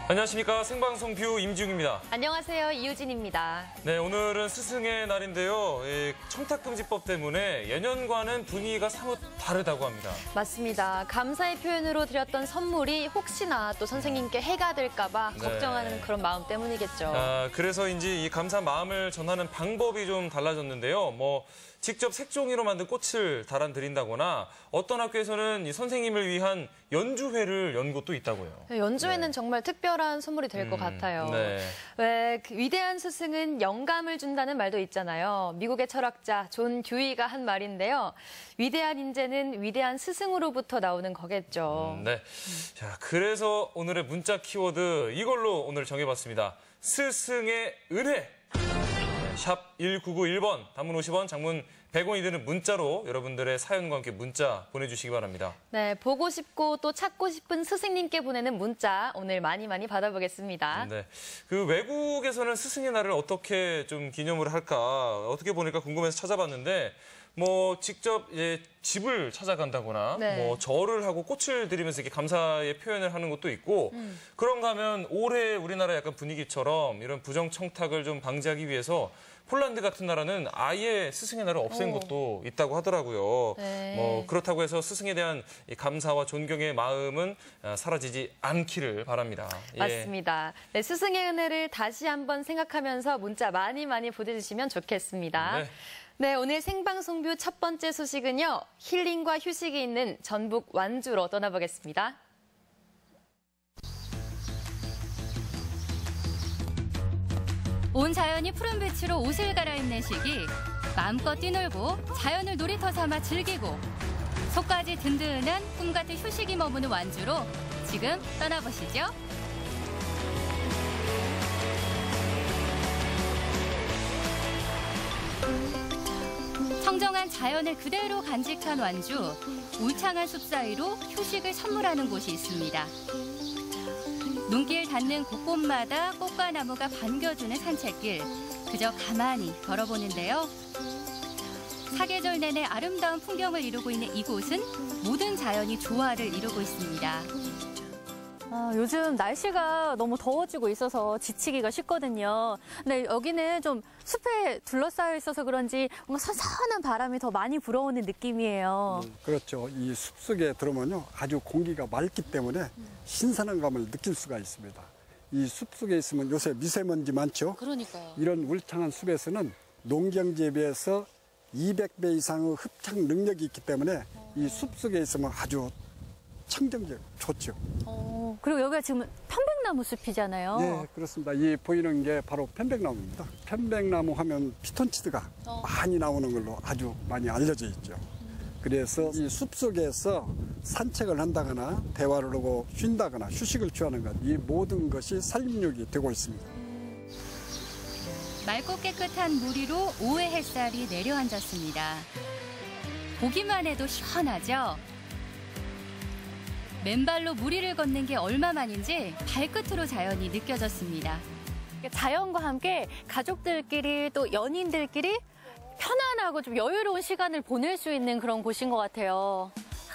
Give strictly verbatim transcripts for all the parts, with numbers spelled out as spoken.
안녕하십니까. 생방송 뷰 임지웅입니다. 안녕하세요. 이유진입니다. 네, 오늘은 스승의 날인데요. 청탁금지법 때문에 예년과는 분위기가 사뭇 다르다고 합니다. 맞습니다. 감사의 표현으로 드렸던 선물이 혹시나 또 선생님께 해가 될까 봐 네. 걱정하는 그런 마음 때문이겠죠. 아, 그래서인지 이 감사 마음을 전하는 방법이 좀 달라졌는데요. 뭐 직접 색종이로 만든 꽃을 달아드린다거나 어떤 학교에서는 이 선생님을 위한 연주회를 연 곳도 있다고요. 연주회는 네. 정말 특별한 선물이 될 것 음, 같아요. 네. 왜 그 위대한 스승은 영감을 준다는 말도 있잖아요. 미국의 철학자 존 듀이가 한 말인데요. 위대한 인재는 위대한 스승으로부터 나오는 거겠죠. 음, 네. 자, 그래서 오늘의 문자 키워드 이걸로 오늘 정해봤습니다. 스승의 은혜. 샵 일구구일 번, 단문 오십 원, 장문 백 원이 드는 문자로 여러분들의 사연과 함께 문자 보내주시기 바랍니다. 네, 보고 싶고 또 찾고 싶은 스승님께 보내는 문자 오늘 많이 많이 받아보겠습니다. 네, 그 외국에서는 스승의 날을 어떻게 좀 기념을 할까, 어떻게 보낼까 궁금해서 찾아봤는데 뭐 직접 예, 집을 찾아간다거나 네. 뭐 절을 하고 꽃을 드리면서 이렇게 감사의 표현을 하는 것도 있고 음. 그런가 하면 올해 우리나라 약간 분위기처럼 이런 부정청탁을 좀 방지하기 위해서 폴란드 같은 나라는 아예 스승의 날을 없앤 오. 것도 있다고 하더라고요. 네. 뭐 그렇다고 해서 스승에 대한 감사와 존경의 마음은 사라지지 않기를 바랍니다. 맞습니다. 예. 네, 스승의 은혜를 다시 한번 생각하면서 문자 많이 많이 보내주시면 좋겠습니다. 네. 네, 오늘 생방송뷰 첫 번째 소식은요. 힐링과 휴식이 있는 전북 완주로 떠나보겠습니다. 온 자연이 푸른 빛으로 옷을 갈아입는 시기, 마음껏 뛰놀고 자연을 놀이터 삼아 즐기고 속까지 든든한 꿈 같은 휴식이 머무는 완주로 지금 떠나보시죠. 청정한 자연을 그대로 간직한 완주, 울창한 숲 사이로 휴식을 선물하는 곳이 있습니다. 눈길 닿는 곳곳마다 꽃과 나무가 반겨주는 산책길, 그저 가만히 걸어보는데요. 사계절 내내 아름다운 풍경을 이루고 있는 이곳은 모든 자연이 조화를 이루고 있습니다. 아, 요즘 날씨가 너무 더워지고 있어서 지치기가 쉽거든요. 근데 여기는 좀 숲에 둘러싸여 있어서 그런지 뭔가 선선한 바람이 더 많이 불어오는 느낌이에요. 음, 그렇죠. 이 숲속에 들어오면요, 아주 공기가 맑기 때문에 신선한 감을 느낄 수가 있습니다. 이 숲속에 있으면 요새 미세먼지 많죠? 그러니까요. 이런 울창한 숲에서는 농경지에 비해서 이백 배 이상의 흡착 능력이 있기 때문에 이 숲속에 있으면 아주 청정적 좋죠. 어, 그리고 여기가 지금 편백나무 숲이잖아요. 네, 그렇습니다. 이 보이는 게 바로 편백나무입니다. 편백나무 하면 피톤치드가 어. 많이 나오는 걸로 아주 많이 알려져 있죠. 그래서 이 숲속에서 산책을 한다거나 대화를 하고 쉰다거나 휴식을 취하는 것, 이 모든 것이 살림욕이 되고 있습니다. 맑고 깨끗한 물 위로 오후의 햇살이 내려앉았습니다. 보기만 해도 시원하죠? 맨발로 물 위를 걷는 게 얼마만인지 발끝으로 자연이 느껴졌습니다. 자연과 함께 가족들끼리 또 연인들끼리 편안하고 좀 여유로운 시간을 보낼 수 있는 그런 곳인 것 같아요.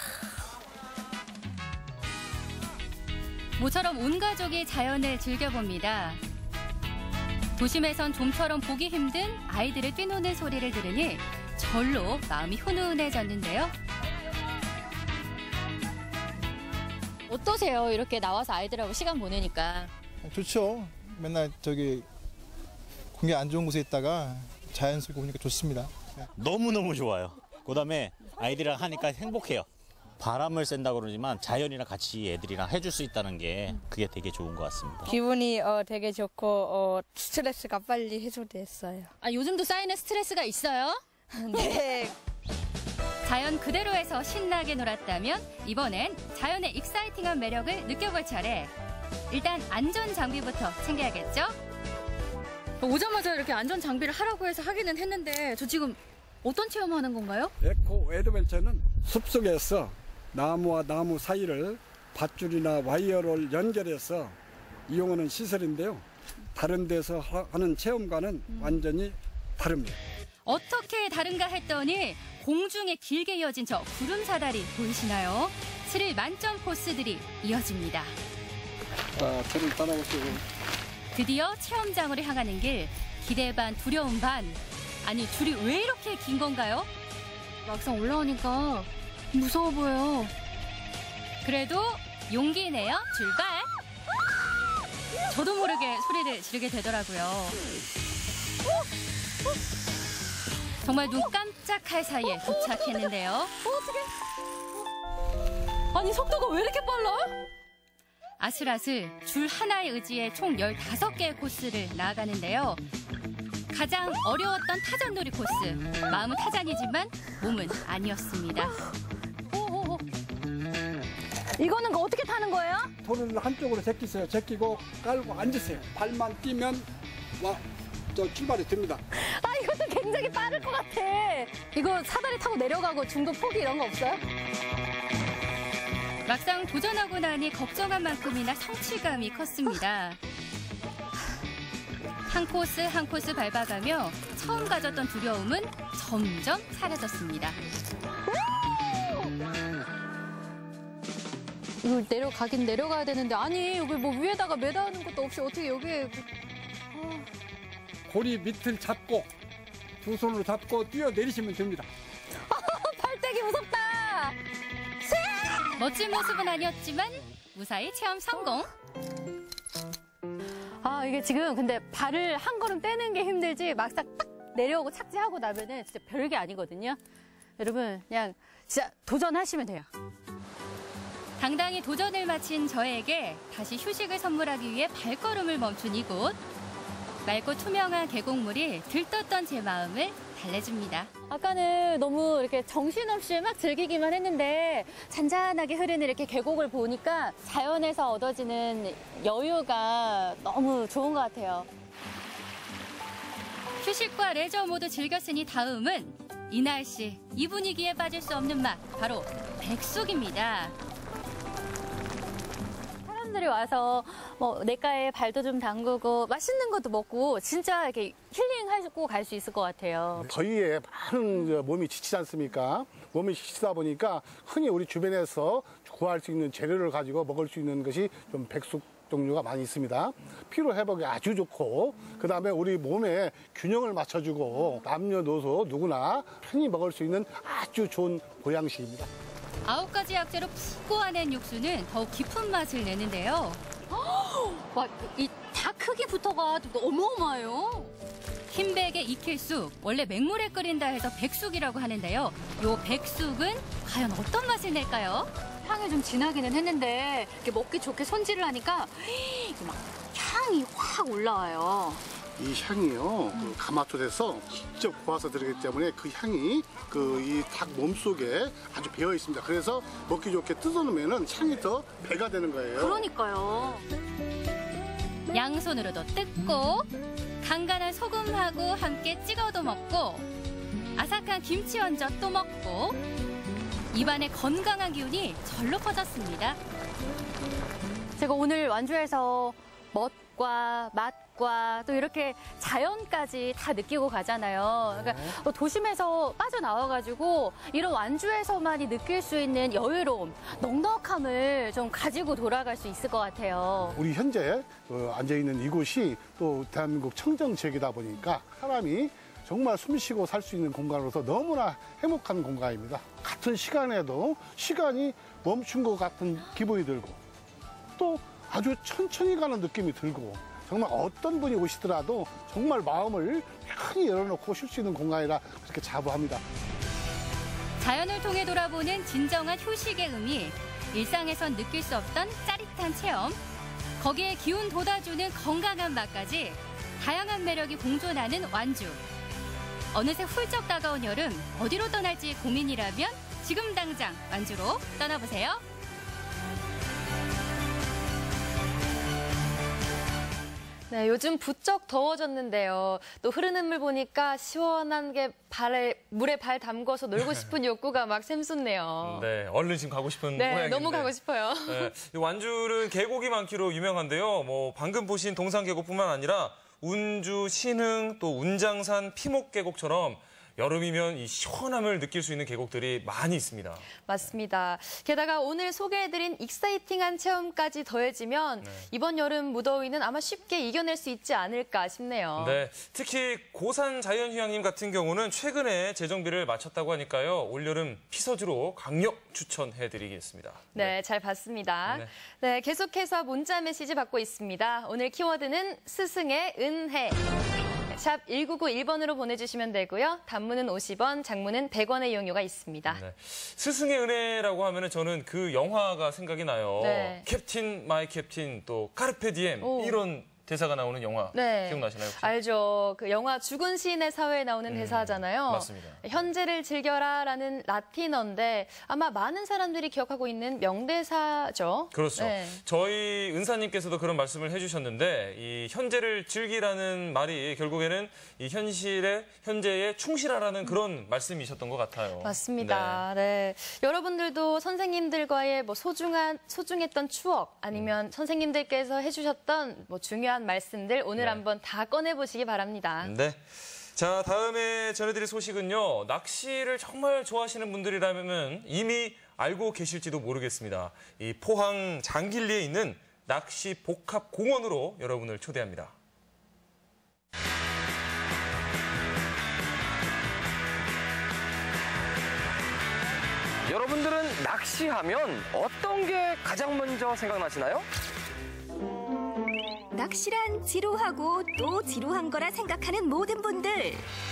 모처럼 온 가족이 자연을 즐겨봅니다. 도심에선 좀처럼 보기 힘든 아이들의 뛰노는 소리를 들으니 절로 마음이 훈훈해졌는데요. 어떠세요? 이렇게 나와서 아이들하고 시간 보내니까. 좋죠. 맨날 저기 공기 안 좋은 곳에 있다가 자연 속에 오니까 좋습니다. 너무너무 좋아요. 그다음에 아이들이랑 하니까 행복해요. 바람을 쐰다 그러지만 자연이랑 같이 애들이랑 해줄 수 있다는 게 그게 되게 좋은 것 같습니다. 기분이 어, 되게 좋고 어, 스트레스가 빨리 해소됐어요. 아, 요즘도 쌓이는 스트레스가 있어요? 네. 자연 그대로에서 신나게 놀았다면 이번엔 자연의 익사이팅한 매력을 느껴볼 차례. 일단 안전 장비부터 챙겨야겠죠? 오자마자 이렇게 안전 장비를 하라고 해서 하기는 했는데 저 지금 어떤 체험하는 건가요? 에코 애드벤처는 숲속에서 나무와 나무 사이를 밧줄이나 와이어를 연결해서 이용하는 시설인데요. 다른 데서 하는 체험과는 음. 완전히 다릅니다. 어떻게 다른가 했더니 공중에 길게 이어진 저 구름 사다리 보이시나요? 스릴 만점 코스들이 이어집니다. 자, 저를 따라오시고. 드디어 체험장으로 향하는 길. 기대 반 두려움 반. 아니 줄이 왜 이렇게 긴 건가요? 막상 올라오니까 무서워 보여. 그래도 용기 내어 출발! 저도 모르게 소리를 지르게 되더라고요. 정말 눈 깜짝할 사이에 도착했는데요. 아니 속도가 왜 이렇게 빨라? 아슬아슬 줄 하나의 의지에 총 열다섯 개의 코스를 나아가는데요. 가장 어려웠던 타잔놀이 코스. 마음은 타잔이지만 몸은 아니었습니다. 오오오. 이거는 그 어떻게 타는 거예요? 돌을 한쪽으로 제끼세요. 제끼고 깔고 앉으세요. 발만 뛰면 와, 저 출발이 됩니다. 아 이것도 굉장히 빠를 것 같아. 이거 사다리 타고 내려가고 중도 포기 이런 거 없어요? 막상 도전하고 나니 걱정한 만큼이나 성취감이 컸습니다. 한 코스 한 코스 밟아가며 처음 가졌던 두려움은 점점 사라졌습니다. 이거 내려가긴 내려가야 되는데 아니 여기 뭐 위에다가 매다는 것도 없이 어떻게 여기에 고리 밑을 잡고 두 손으로 잡고 뛰어내리시면 됩니다. 팔대기 무섭다. 멋진 모습은 아니었지만 무사히 체험 성공. 아 이게 지금 근데 발을 한 걸음 떼는 게 힘들지 막상 딱 내려오고 착지하고 나면은 진짜 별게 아니거든요. 여러분 그냥 진짜 도전하시면 돼요. 당당히 도전을 마친 저에게 다시 휴식을 선물하기 위해 발걸음을 멈춘 이곳. 맑고 투명한 계곡물이 들떴던 제 마음을 달래줍니다. 아까는 너무 이렇게 정신없이 막 즐기기만 했는데 잔잔하게 흐르는 이렇게 계곡을 보니까 자연에서 얻어지는 여유가 너무 좋은 것 같아요. 휴식과 레저 모두 즐겼으니 다음은 이 날씨, 이 분위기에 빠질 수 없는 맛, 바로 백숙입니다. 사람들이 와서 뭐 냇가에 발도 좀 담그고 맛있는 것도 먹고 진짜 이렇게 힐링하고 갈 수 있을 것 같아요. 더위에 많은 몸이 지치지 않습니까? 몸이 지치다 보니까 흔히 우리 주변에서 구할 수 있는 재료를 가지고 먹을 수 있는 것이 좀 백숙 종류가 많이 있습니다. 피로 회복에 아주 좋고 그다음에 우리 몸에 균형을 맞춰주고 남녀노소 누구나 편히 먹을 수 있는 아주 좋은 보양식입니다. 아홉 가지 약재로 푹 고아낸 육수는 더욱 깊은 맛을 내는데요. 와, 이 다 크기부터가 어마어마해요. 흰백에 익힐 쑥, 원래 맹물에 끓인다 해서 백숙이라고 하는데요. 요 백숙은 과연 어떤 맛을 낼까요? 향이 좀 진하기는 했는데 이렇게 먹기 좋게 손질을 하니까 막 향이 확 올라와요. 이 향이요, 그 가마솥에서 직접 구워서 들어가기 때문에 그 향이 그 이 닭 몸속에 아주 배어 있습니다. 그래서 먹기 좋게 뜯어놓으면 향이 더 배가 되는 거예요. 그러니까요. 양손으로도 뜯고 간간한 소금하고 함께 찍어도 먹고 아삭한 김치 얹어 또 먹고 입안에 건강한 기운이 절로 퍼졌습니다. 제가 오늘 완주에서 멋과 맛과 또 이렇게 자연까지 다 느끼고 가잖아요. 그러니까 도심에서 빠져나와가지고 이런 완주에서만이 느낄 수 있는 여유로움, 넉넉함을 좀 가지고 돌아갈 수 있을 것 같아요. 우리 현재 앉아있는 이곳이 또 대한민국 청정 지역이다 보니까 사람이 정말 숨쉬고 살 수 있는 공간으로서 너무나 행복한 공간입니다. 같은 시간에도 시간이 멈춘 것 같은 기분이 들고 또 아주 천천히 가는 느낌이 들고 정말 어떤 분이 오시더라도 정말 마음을 편히 열어놓고 쉴 수 있는 공간이라 그렇게 자부합니다. 자연을 통해 돌아보는 진정한 휴식의 의미, 일상에선 느낄 수 없던 짜릿한 체험, 거기에 기운 돋아주는 건강한 맛까지 다양한 매력이 공존하는 완주. 어느새 훌쩍 다가온 여름, 어디로 떠날지 고민이라면 지금 당장 완주로 떠나보세요. 네, 요즘 부쩍 더워졌는데요. 또 흐르는 물 보니까 시원한 게 발에 물에 발 담궈서 놀고 싶은 욕구가 막 샘솟네요. 네, 얼른 지금 가고 싶은 네, 모양인데. 너무 가고 싶어요. 네, 이 완주는 계곡이 많기로 유명한데요. 뭐 방금 보신 동산계곡뿐만 아니라 운주, 신흥, 또 운장산, 피목계곡처럼 여름이면 이 시원함을 느낄 수 있는 계곡들이 많이 있습니다. 맞습니다. 게다가 오늘 소개해드린 익사이팅한 체험까지 더해지면 네. 이번 여름 무더위는 아마 쉽게 이겨낼 수 있지 않을까 싶네요. 네, 특히 고산 자연휴양림 같은 경우는 최근에 재정비를 마쳤다고 하니까요. 올여름 피서주로 강력 추천해드리겠습니다. 네, 잘 봤습니다. 네. 네, 계속해서 문자 메시지 받고 있습니다. 오늘 키워드는 스승의 은혜. 샵 일구구일 번으로 보내주시면 되고요. 단문은 오십 원, 장문은 백 원의 이용료가 있습니다. 네. 스승의 은혜라고 하면 저는 그 영화가 생각이 나요. 네. 캡틴 마이 캡틴 또 카르페 디엠 오. 이런 대사가 나오는 영화 네. 기억나시나요? 혹시? 알죠. 그 영화 죽은 시인의 사회에 나오는 음, 대사잖아요. 맞습니다. 현재를 즐겨라라는 라틴어인데 아마 많은 사람들이 기억하고 있는 명대사죠. 그렇죠. 네. 저희 은사님께서도 그런 말씀을 해주셨는데 이 현재를 즐기라는 말이 결국에는 이 현실에 현재에 충실하라는 그런 말씀이셨던 것 같아요. 맞습니다. 네. 여러분들도 선생님들과의 뭐 소중한 소중했던 추억 아니면 선생님들께서 해주셨던 뭐 중요한 말씀들 오늘 네. 한번 다 꺼내보시기 바랍니다. 네. 자, 다음에 전해드릴 소식은요. 낚시를 정말 좋아하시는 분들이라면 이미 알고 계실지도 모르겠습니다. 이 포항 장길리에 있는 낚시 복합 공원으로 여러분을 초대합니다. 여러분들은 낚시하면 어떤 게 가장 먼저 생각나시나요? 낚시란 지루하고 또 지루한 거라 생각하는 모든 분들.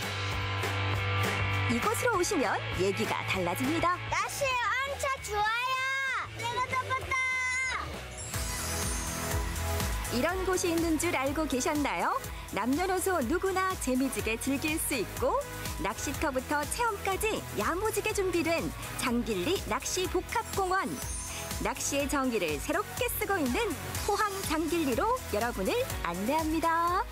이곳으로 오시면 얘기가 달라집니다. 낚시 엄청 좋아요. 내가 잡았다. 이런 곳이 있는 줄 알고 계셨나요? 남녀노소 누구나 재미지게 즐길 수 있고 낚시터부터 체험까지 야무지게 준비된 장길리 낚시 복합공원. 낚시의 정의를 새롭게 쓰고 있는 포항 장길리로 여러분을 안내합니다.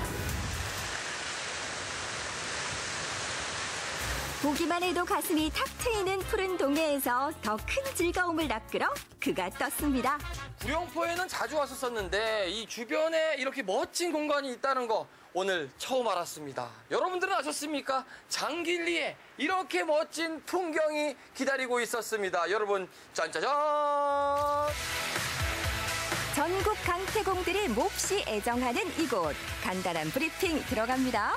보기만 해도 가슴이 탁 트이는 푸른 동해에서 더 큰 즐거움을 낚으러 그가 떴습니다. 구룡포에는 자주 왔었었는데 이 주변에 이렇게 멋진 공간이 있다는 거 오늘 처음 알았습니다. 여러분들은 아셨습니까? 장길리에 이렇게 멋진 풍경이 기다리고 있었습니다. 여러분 짠짜잔! 전국 강태공들이 몹시 애정하는 이곳. 간단한 브리핑 들어갑니다.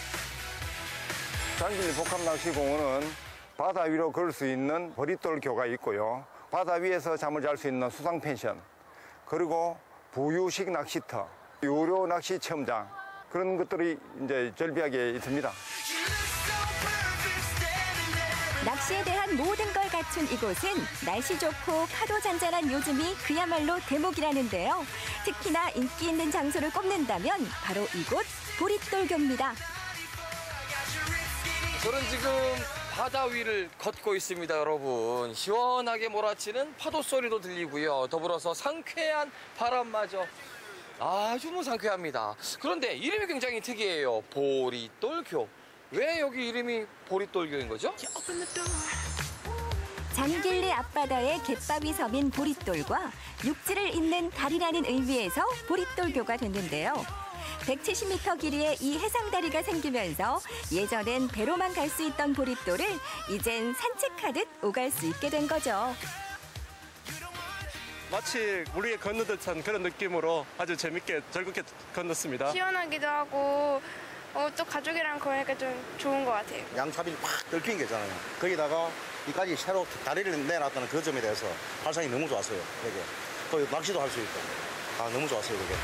장길리 복합낚시공원은 바다 위로 걸 수 있는 보릿돌교가 있고요. 바다 위에서 잠을 잘 수 있는 수상 펜션, 그리고 부유식 낚시터, 유료 낚시 체험장, 그런 것들이 이제 절비하게 있습니다. 낚시에 대한 모든 걸 갖춘 이곳은 날씨 좋고 파도 잔잔한 요즘이 그야말로 대목이라는데요. 특히나 인기 있는 장소를 꼽는다면 바로 이곳 보릿돌교입니다. 저는 지금 바다 위를 걷고 있습니다, 여러분. 시원하게 몰아치는 파도 소리도 들리고요. 더불어서 상쾌한 바람마저 아주 뭐 상쾌합니다. 그런데 이름이 굉장히 특이해요. 보릿돌교. 왜 여기 이름이 보릿돌교인 거죠? 장길리 앞바다에 갯밥이 서민 보릿돌과 육지를 잇는 다리라는 의미에서 보릿돌교가 됐는데요. 백칠십 미터 길이의 이 해상다리가 생기면서 예전엔 배로만 갈 수 있던 보릿돌을 이젠 산책하듯 오갈 수 있게 된 거죠. 마치 물 위에 걷는 듯한 그런 느낌으로 아주 재밌게 즐겁게 건넜습니다. 시원하기도 하고 어, 또 가족이랑 걸으니까 좀 좋은 것 같아요. 양차비를 팍 넓힌 게 있잖아요. 거기다가 이까지 새로 다리를 내놨다는 그 점에 대해서 발상이 너무 좋았어요. 여기. 거기 낚시도 할 수 있고. 아, 너무 좋았어요, 그게.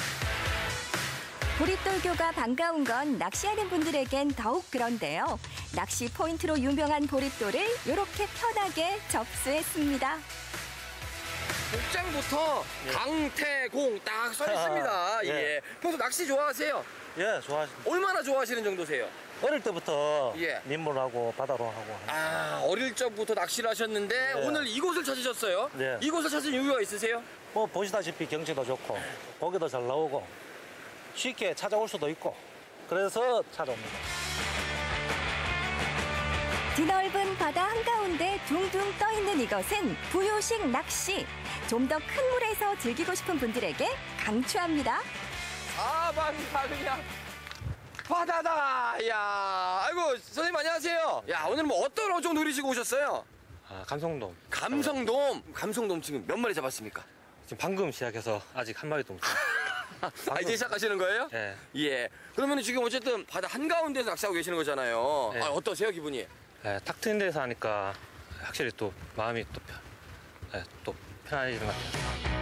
보릿돌교가 반가운 건 낚시하는 분들에겐 더욱 그런데요. 낚시 포인트로 유명한 보릿돌을 이렇게 편하게 접수했습니다. 복장부터 예. 강태공 딱 써 있습니다. 예. 예. 평소 낚시 좋아하세요? 예, 좋아하십니다. 얼마나 좋아하시는 정도세요? 어릴 때부터 예. 민물하고 바다로 하고. 아, 어릴 적부터 낚시를 하셨는데 예. 오늘 이곳을 찾으셨어요? 예. 이곳을 찾은 이유가 있으세요? 뭐 보시다시피 경치도 좋고 고기도 잘 나오고 쉽게 찾아올 수도 있고 그래서 찾아옵니다. 드넓은 바다 한가운데 둥둥 떠있는 이것은 부유식 낚시. 좀 더 큰 물에서 즐기고 싶은 분들에게 강추합니다. 사방이 다 그냥 바다 바다다. 야, 아이고 선생님 안녕하세요. 야, 오늘 뭐 어떤 어종 노리시고 오셨어요? 아, 감성돔. 감성돔. 감성돔 지금 몇 마리 잡았습니까? 지금 방금 시작해서 아직 한 마리도 못 잡았어요. 아, 이제 시작하시는 거예요? 네. 예. 그러면 지금 어쨌든 바다 한가운데서 낚시하고 계시는 거잖아요. 네. 아, 어떠세요, 기분이? 네, 탁 트인 데서 하니까 확실히 또 마음이 또, 편, 네, 또 편안해지는 것 같아요.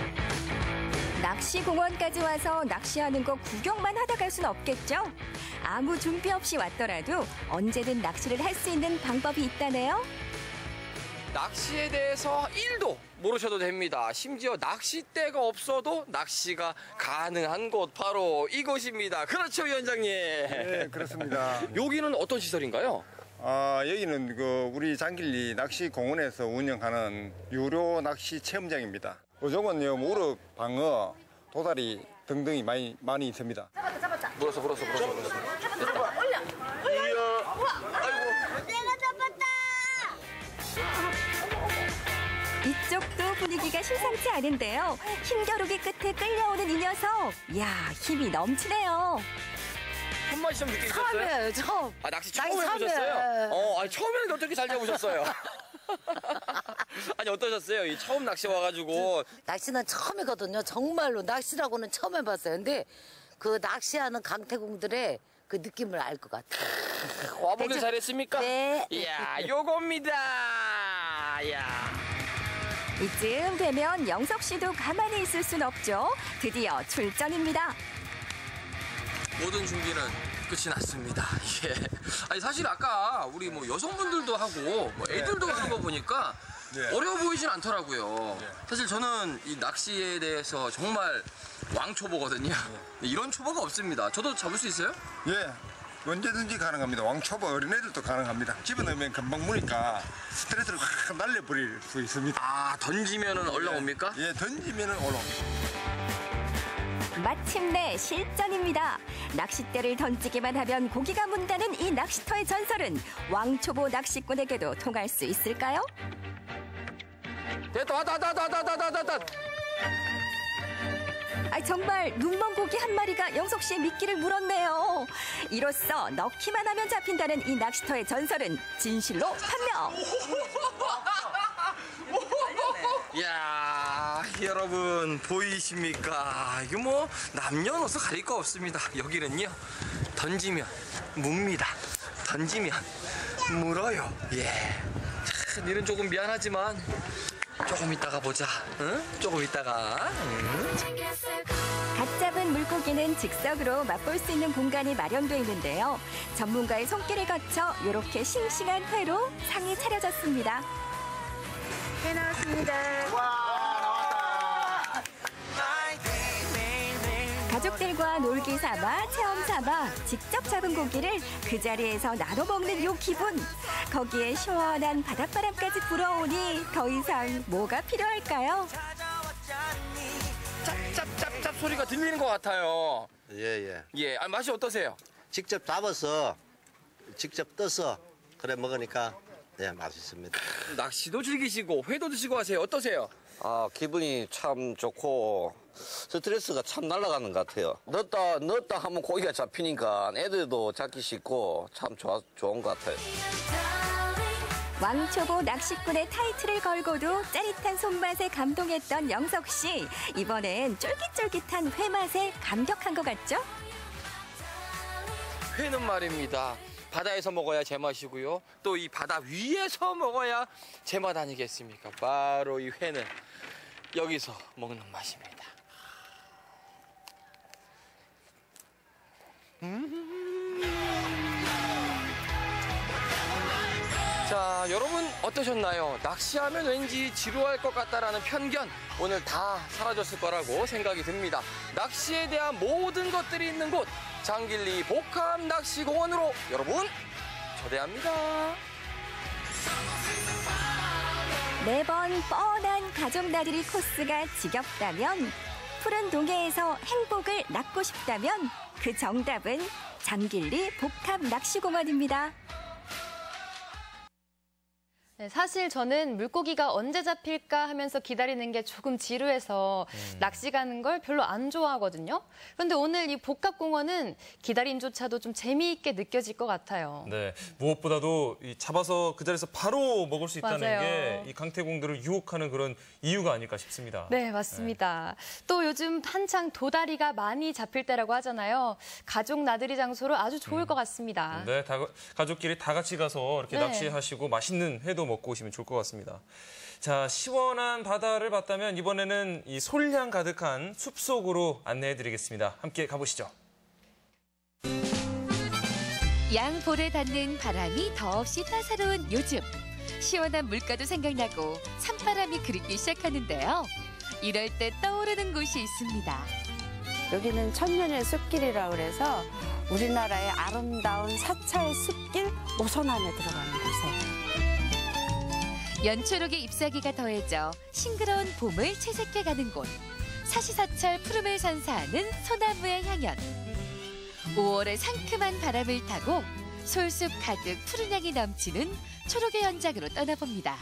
낚시공원까지 와서 낚시하는 거 구경만 하다 갈 순 없겠죠? 아무 준비 없이 왔더라도 언제든 낚시를 할 수 있는 방법이 있다네요. 낚시에 대해서 일도 모르셔도 됩니다. 심지어 낚싯대가 없어도 낚시가 가능한 곳 바로 이곳입니다. 그렇죠, 위원장님? 네, 그렇습니다. 여기는 어떤 시설인가요? 아, 여기는 그 우리 장길리 낚시공원에서 운영하는 유료 낚시 체험장입니다. 어종은요, 우럭, 방어, 도다리 등등이 많이 많이 있습니다. 잡았다, 잡았다. 물었어, 물었어, 물었어, 물었어. 됐다. 올려, 올려. 아이고. 내가 잡았다. 이쪽도 분위기가 심상치 않은데요. 힘겨루기 끝에 끌려오는 이 녀석. 이야, 힘이 넘치네요. 손맛이 좀 느끼셨어요? 처음이에요, 처음. 아, 낚시 처음 낚시 해보셨어요? 처음이에요. 어, 아니, 처음에는 어떻게 잘 잡으셨어요? 아니, 어떠셨어요? 이 처음 낚시 와가지고. 낚시는 처음이거든요. 정말로 낚시라고는 처음 해봤어요. 근데 그 낚시하는 강태공들의 그 느낌을 알 것 같아요. 와보길 잘했습니까? 네. 이야, 요겁니다. 이야. 이쯤 되면 영석 씨도 가만히 있을 순 없죠. 드디어 출전입니다. 모든 준비는 끝이 났습니다. 예. 아니, 사실 아까 우리 뭐 여성분들도 하고 뭐 애들도 하는 거 보니까 네. 어려워 보이진 않더라고요. 네. 사실 저는 이 낚시에 대해서 정말 왕초보거든요. 네. 이런 초보가 없습니다. 저도 잡을 수 있어요? 예, 언제든지 가능합니다. 왕초보 어린애들도 가능합니다. 집어넣으면 금방 무니까 스트레스를 확 날려버릴 수 있습니다. 아, 던지면은 올라옵니까? 예, 던지면은 올라옵니다. 마침내 실전입니다. 낚싯대를 던지기만 하면 고기가 문다는 이 낚시터의 전설은 왕초보 낚시꾼에게도 통할 수 있을까요? 됐다, 왔다, 왔다, 왔다, 왔다, 왔다, 왔다. 아, 정말 눈먼 고기 한 마리가 영석 씨의 미끼를 물었네요. 이로써 넣기만 하면 잡힌다는 이 낚시터의 전설은 진실로 판명. 이야, 여러분 보이십니까? 이거 뭐 남녀노소 가릴 거 없습니다. 여기는요, 던지면 묵니다. 던지면 물어요. 예. 참, 일은 조금 미안하지만 조금 이따가 보자. 응? 조금 이따가. 응? 갓 잡은 물고기는 즉석으로 맛볼 수 있는 공간이 마련돼 있는데요. 전문가의 손길을 거쳐 이렇게 싱싱한 회로 상이 차려졌습니다. 회 나왔습니다. 가족들과 놀기 삼아 체험 삼아 직접 잡은 고기를 그 자리에서 나눠 먹는 요 기분. 거기에 시원한 바닷바람까지 불어오니 더 이상 뭐가 필요할까요? 짭짭짭짭 소리가 들리는 것 같아요. 예, 예. 예, 아, 맛이 어떠세요? 직접 잡아서 직접 떠서 그래 먹으니까 네, 맛있습니다. 낚시도 즐기시고 회도 드시고 하세요. 어떠세요? 아, 기분이 참 좋고 스트레스가 참 날아가는 것 같아요. 넣었다 넣었다 하면 고기가 잡히니까 애들도 잡기 쉽고 참 좋아, 좋은 것 같아요. 왕초보 낚시꾼의 타이틀을 걸고도 짜릿한 손맛에 감동했던 영석 씨. 이번엔 쫄깃쫄깃한 회맛에 감격한 것 같죠? 회는 말입니다. 바다에서 먹어야 제맛이고요. 또 이 바다 위에서 먹어야 제맛 아니겠습니까? 바로 이 회는 여기서 먹는 맛입니다. 음. 자, 여러분 어떠셨나요? 낚시하면 왠지 지루할 것 같다라는 편견 오늘 다 사라졌을 거라고 생각이 듭니다. 낚시에 대한 모든 것들이 있는 곳 장길리 복합 낚시공원으로 여러분 초대합니다. 매번 뻔한 가족 나들이 코스가 지겹다면, 푸른 동해에서 행복을 낳고 싶다면 그 정답은 장길리 복합 낚시공원입니다. 네, 사실 저는 물고기가 언제 잡힐까 하면서 기다리는 게 조금 지루해서 음. 낚시 가는 걸 별로 안 좋아하거든요. 그런데 오늘 이 복합공원은 기다림조차도 좀 재미있게 느껴질 것 같아요. 네, 무엇보다도 이 잡아서 그 자리에서 바로 먹을 수 있다는 맞아요. 게 이 강태공들을 유혹하는 그런 이유가 아닐까 싶습니다. 네, 맞습니다. 네. 또 요즘 한창 도다리가 많이 잡힐 때라고 하잖아요. 가족 나들이 장소로 아주 좋을 음. 것 같습니다. 네, 다, 가족끼리 다 같이 가서 이렇게 네. 낚시하시고 맛있는 회도 먹고 오시면 좋을 것 같습니다. 자, 시원한 바다를 봤다면 이번에는 이 솔향 가득한 숲속으로 안내해드리겠습니다. 함께 가보시죠. 양볼에 닿는 바람이 더없이 따사로운 요즘. 시원한 물가도 생각나고 산바람이 그립기 시작하는데요. 이럴 때 떠오르는 곳이 있습니다. 여기는 천년의 숲길이라고 그래서 우리나라의 아름다운 사찰 숲길 오선 안에 들어가는 곳이에요. 연초록의 잎사귀가 더해져 싱그러운 봄을 채색해가는 곳. 사시사철 푸름을 선사하는 소나무의 향연. 오월의 상큼한 바람을 타고 솔숲 가득 푸른 향이 넘치는 초록의 연장으로 떠나봅니다.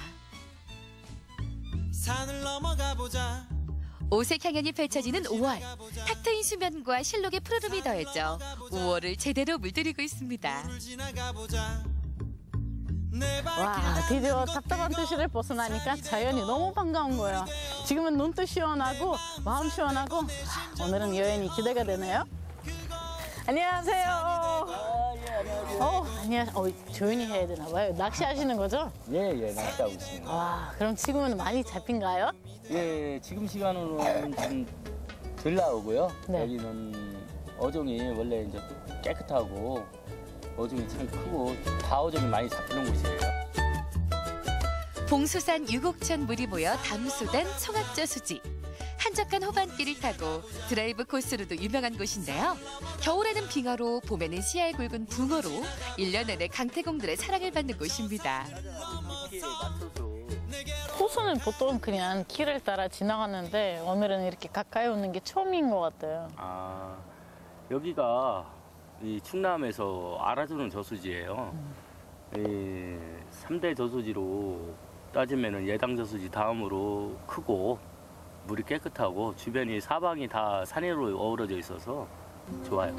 산을 넘어가 보자. 오색 향연이 펼쳐지는 오월. 탁 트인 수면과 실록의 푸르름이 더해져 오월을 제대로 물들이고 있습니다. 와, 드디어 답답한 도시를 벗어나니까 자연이 너무 반가운 거예요. 지금은 눈도 시원하고 마음 시원하고 와, 오늘은 여행이 기대가 되네요. 안녕하세요. 아, 예, 안녕하세요. 어, 안녕하세요. 어, 조용히 해야 되나 봐요. 낚시하시는 거죠? 예, 예, 낚시하고 있습니다. 와, 그럼 지금은 많이 잡힌가요? 예, 지금 시간으로는 좀 덜 나오고요. 네. 여기는 어종이 원래 이제 깨끗하고 어종이 참 크고 다 어종이 많이 잡히는 곳이에요. 봉수산 유곡천 물이 모여 담수된 송악저 수지. 한적한 호반길을 타고 드라이브 코스로도 유명한 곳인데요. 겨울에는 빙어로, 봄에는 씨알 굵은 붕어로 일 년 내내 강태공들의 사랑을 받는 곳입니다. 호수는 보통 그냥 길을 따라 지나가는데 오늘은 이렇게 가까이 오는 게 처음인 것 같아요. 아, 여기가 이 충남에서 알아주는 저수지예요. 음. 이 삼 대 저수지로 따지면은 예당 저수지 다음으로 크고 물이 깨끗하고 주변이 사방이 다 산으로 어우러져 있어서 좋아요.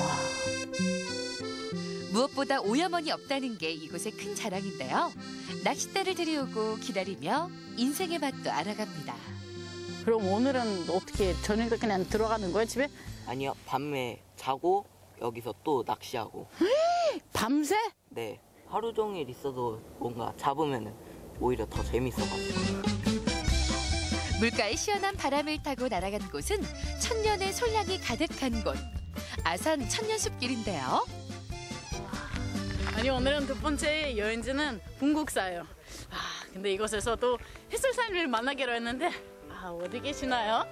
무엇보다 오염원이 없다는 게 이곳의 큰 자랑인데요. 낚싯대를 들이오고 기다리며 인생의 맛도 알아갑니다. 그럼 오늘은 어떻게 저녁에 그냥 들어가는 거예요, 집에? 아니요, 밤에 자고 여기서 또 낚시하고. 밤새? 네, 하루 종일 있어도 뭔가 잡으면 오히려 더 재밌어가지고. 물가에 시원한 바람을 타고 날아간 곳은 천년의 솔향이 가득한 곳. 아산 천년숲길인데요. 아니, 오늘은 두 번째 여행지는 분국사예요. 아, 근데 이곳에서 또 해설사님을 만나기로 했는데 아, 어디 계시나요?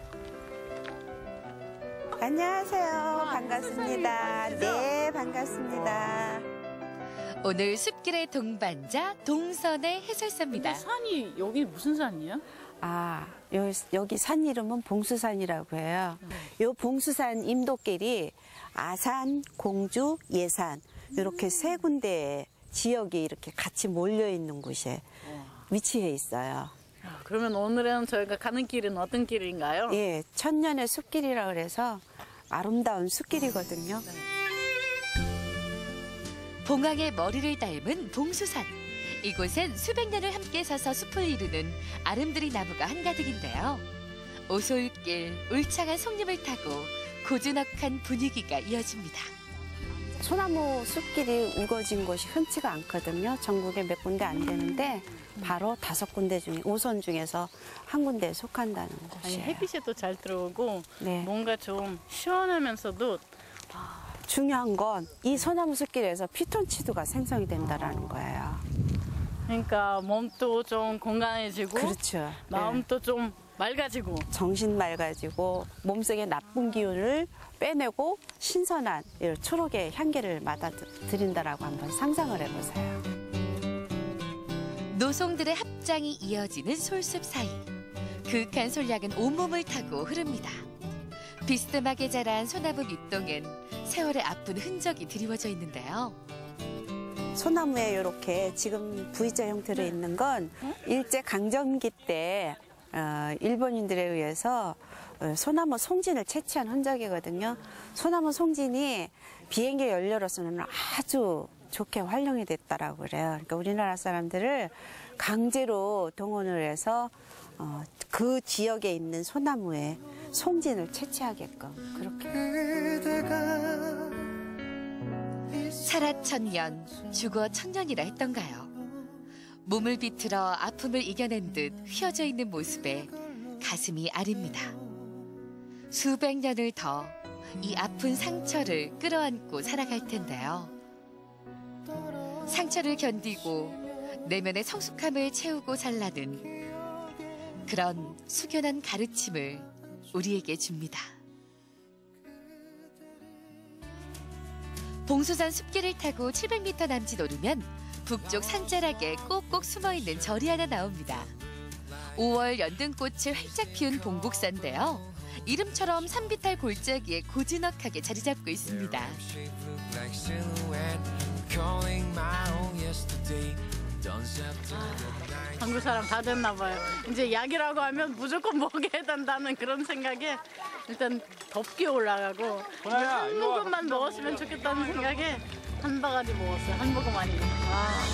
안녕하세요. 반갑습니다. 네, 반갑습니다. 오늘 숲길의 동반자 동선의 해설사입니다. 근데 산이 여기 무슨 산이에요? 아, 여기, 여기 산 이름은 봉수산이라고 해요. 이 봉수산 임도길이 아산, 공주, 예산 이렇게 세 군데의 지역이 이렇게 같이 몰려 있는 곳에 위치해 있어요. 아, 그러면 오늘은 저희가 가는 길은 어떤 길인가요? 예, 천년의 숲길이라 그래서 아름다운 숲길이거든요. 봉황의 머리를 닮은 봉수산. 이곳엔 수백 년을 함께 서서 숲을 이루는 아름드리 나무가 한가득인데요. 오솔길, 울창한 송림을 타고 고즈넉한 분위기가 이어집니다. 소나무 숲길이 우거진 곳이 흔치가 않거든요. 전국에 몇 군데 안 되는데 바로 다섯 군데 중에 오선 중에서 한 군데에 속한다는 아니, 곳이에요. 햇빛이 또 잘 들어오고 네. 뭔가 좀 시원하면서도 중요한 건 이 소나무 숲길에서 피톤치드가 생성이 된다는 거예요. 그러니까 몸도 좀 건강해지고 그렇죠. 마음도 네. 좀 맑아지고 정신 맑아지고 몸속의 나쁜 기운을 빼내고 신선한 이 초록의 향기를 맡아드린다라고 한번 상상을 해보세요. 노송들의 합장이 이어지는 솔숲 사이. 그윽한 솔향은 온몸을 타고 흐릅니다. 비스듬하게 자란 소나무 밑동엔 세월의 아픈 흔적이 드리워져 있는데요. 소나무에 이렇게 지금 V자 형태로 있는 건 일제 강점기 때 어, 일본인들에 의해서 소나무 송진을 채취한 흔적이거든요. 소나무 송진이 비행기 연료로서는 아주 좋게 활용이 됐다라고 그래요. 그러니까 우리나라 사람들을 강제로 동원을 해서 어, 그 지역에 있는 소나무에 송진을 채취하게끔 그렇게. 살아 천년, 죽어 천년이라 했던가요? 몸을 비틀어 아픔을 이겨낸 듯 휘어져 있는 모습에 가슴이 아립니다. 수백 년을 더 이 아픈 상처를 끌어안고 살아갈 텐데요. 상처를 견디고 내면의 성숙함을 채우고 살라는 그런 숙연한 가르침을 우리에게 줍니다. 봉수산 숲길을 타고 칠백 미터 남짓 오르면 북쪽 산자락에 꼭꼭 숨어있는 절이 하나 나옵니다. 오월 연등꽃을 활짝 피운 봉국사인데요. 이름처럼 산비탈 골짜기에 고즈넉하게 자리 잡고 있습니다. 한국 사람 다 됐나 봐요. 이제 약이라고 하면 무조건 먹어야 된다는 그런 생각에 일단 덥게 올라가고 한 모금만 먹었으면 좋겠다는 생각에 한 바가지 먹었어요. 한 모금 아니고. 아.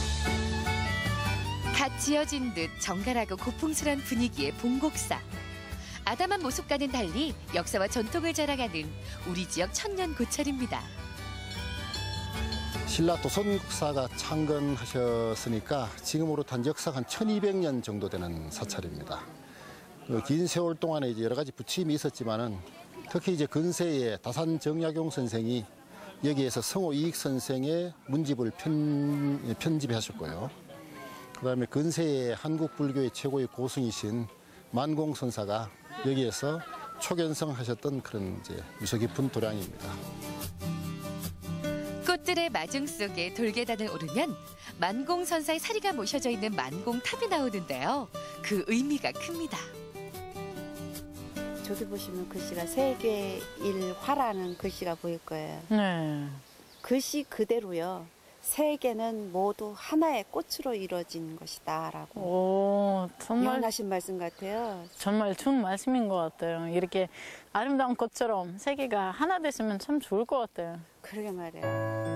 갓 지어진 듯 정갈하고 고풍스런 분위기의 봉곡사. 아담한 모습과는 달리 역사와 전통을 자랑하는 우리 지역 천년 고철입니다. 신라 도선국사가 창건하셨으니까 지금으로 단 역사가 한 천이백 년 정도 되는 사찰입니다. 그 긴 세월 동안에 이제 여러 가지 부침이 있었지만은 특히 이제 근세에 다산 정약용 선생이 여기에서 성호 이익 선생의 문집을 편, 편집하셨고요. 그다음에 근세에 한국 불교의 최고의 고승이신 만공 선사가 여기에서 초견성하셨던 그런 이제 유서 깊은 도량입니다. 꽃들의 마중 속에 돌계단을 오르면 만공선사의 사리가 모셔져 있는 만공탑이 나오는데요. 그 의미가 큽니다. 저기 보시면 글씨가 세계일화라는 글씨가 보일 거예요. 네. 글씨 그대로요. 세계는 모두 하나의 꽃으로 이루어진 것이다라고. 오, 정말 유명하신 말씀 같아요. 정말 좋은 말씀인 것 같아요. 이렇게 아름다운 꽃처럼 세계가 하나 됐으면 참 좋을 것 같아요. 그러게 말이에요.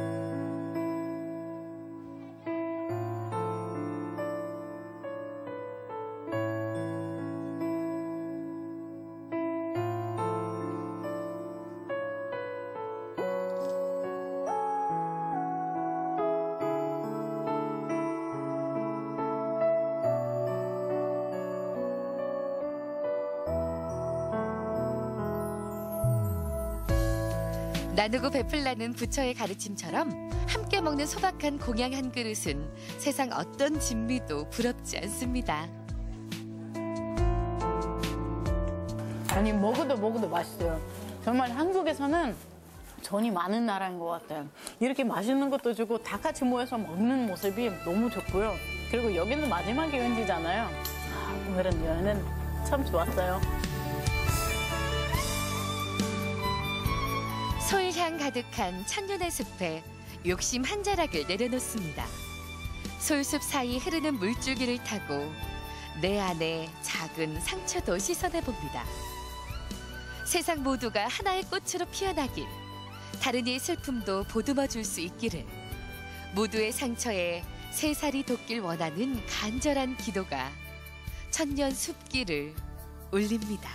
나누고 베풀라는 부처의 가르침처럼 함께 먹는 소박한 공양 한 그릇은 세상 어떤 진미도 부럽지 않습니다. 아니 먹어도 먹어도 맛있어요. 정말 한국에서는 전이 많은 나라인 것 같아요. 이렇게 맛있는 것도 주고 다 같이 모여서 먹는 모습이 너무 좋고요. 그리고 여기는 마지막 여행지잖아요. 아, 오늘은 여행은 참 좋았어요. 솔향 가득한 천년의 숲에 욕심 한 자락을 내려놓습니다. 솔숲 사이 흐르는 물줄기를 타고 내 안에 작은 상처도 씻어내봅니다. 세상 모두가 하나의 꽃으로 피어나길, 다른 이의 슬픔도 보듬어줄 수 있기를, 모두의 상처에 새살이 돋길 원하는 간절한 기도가 천년 숲길을 울립니다.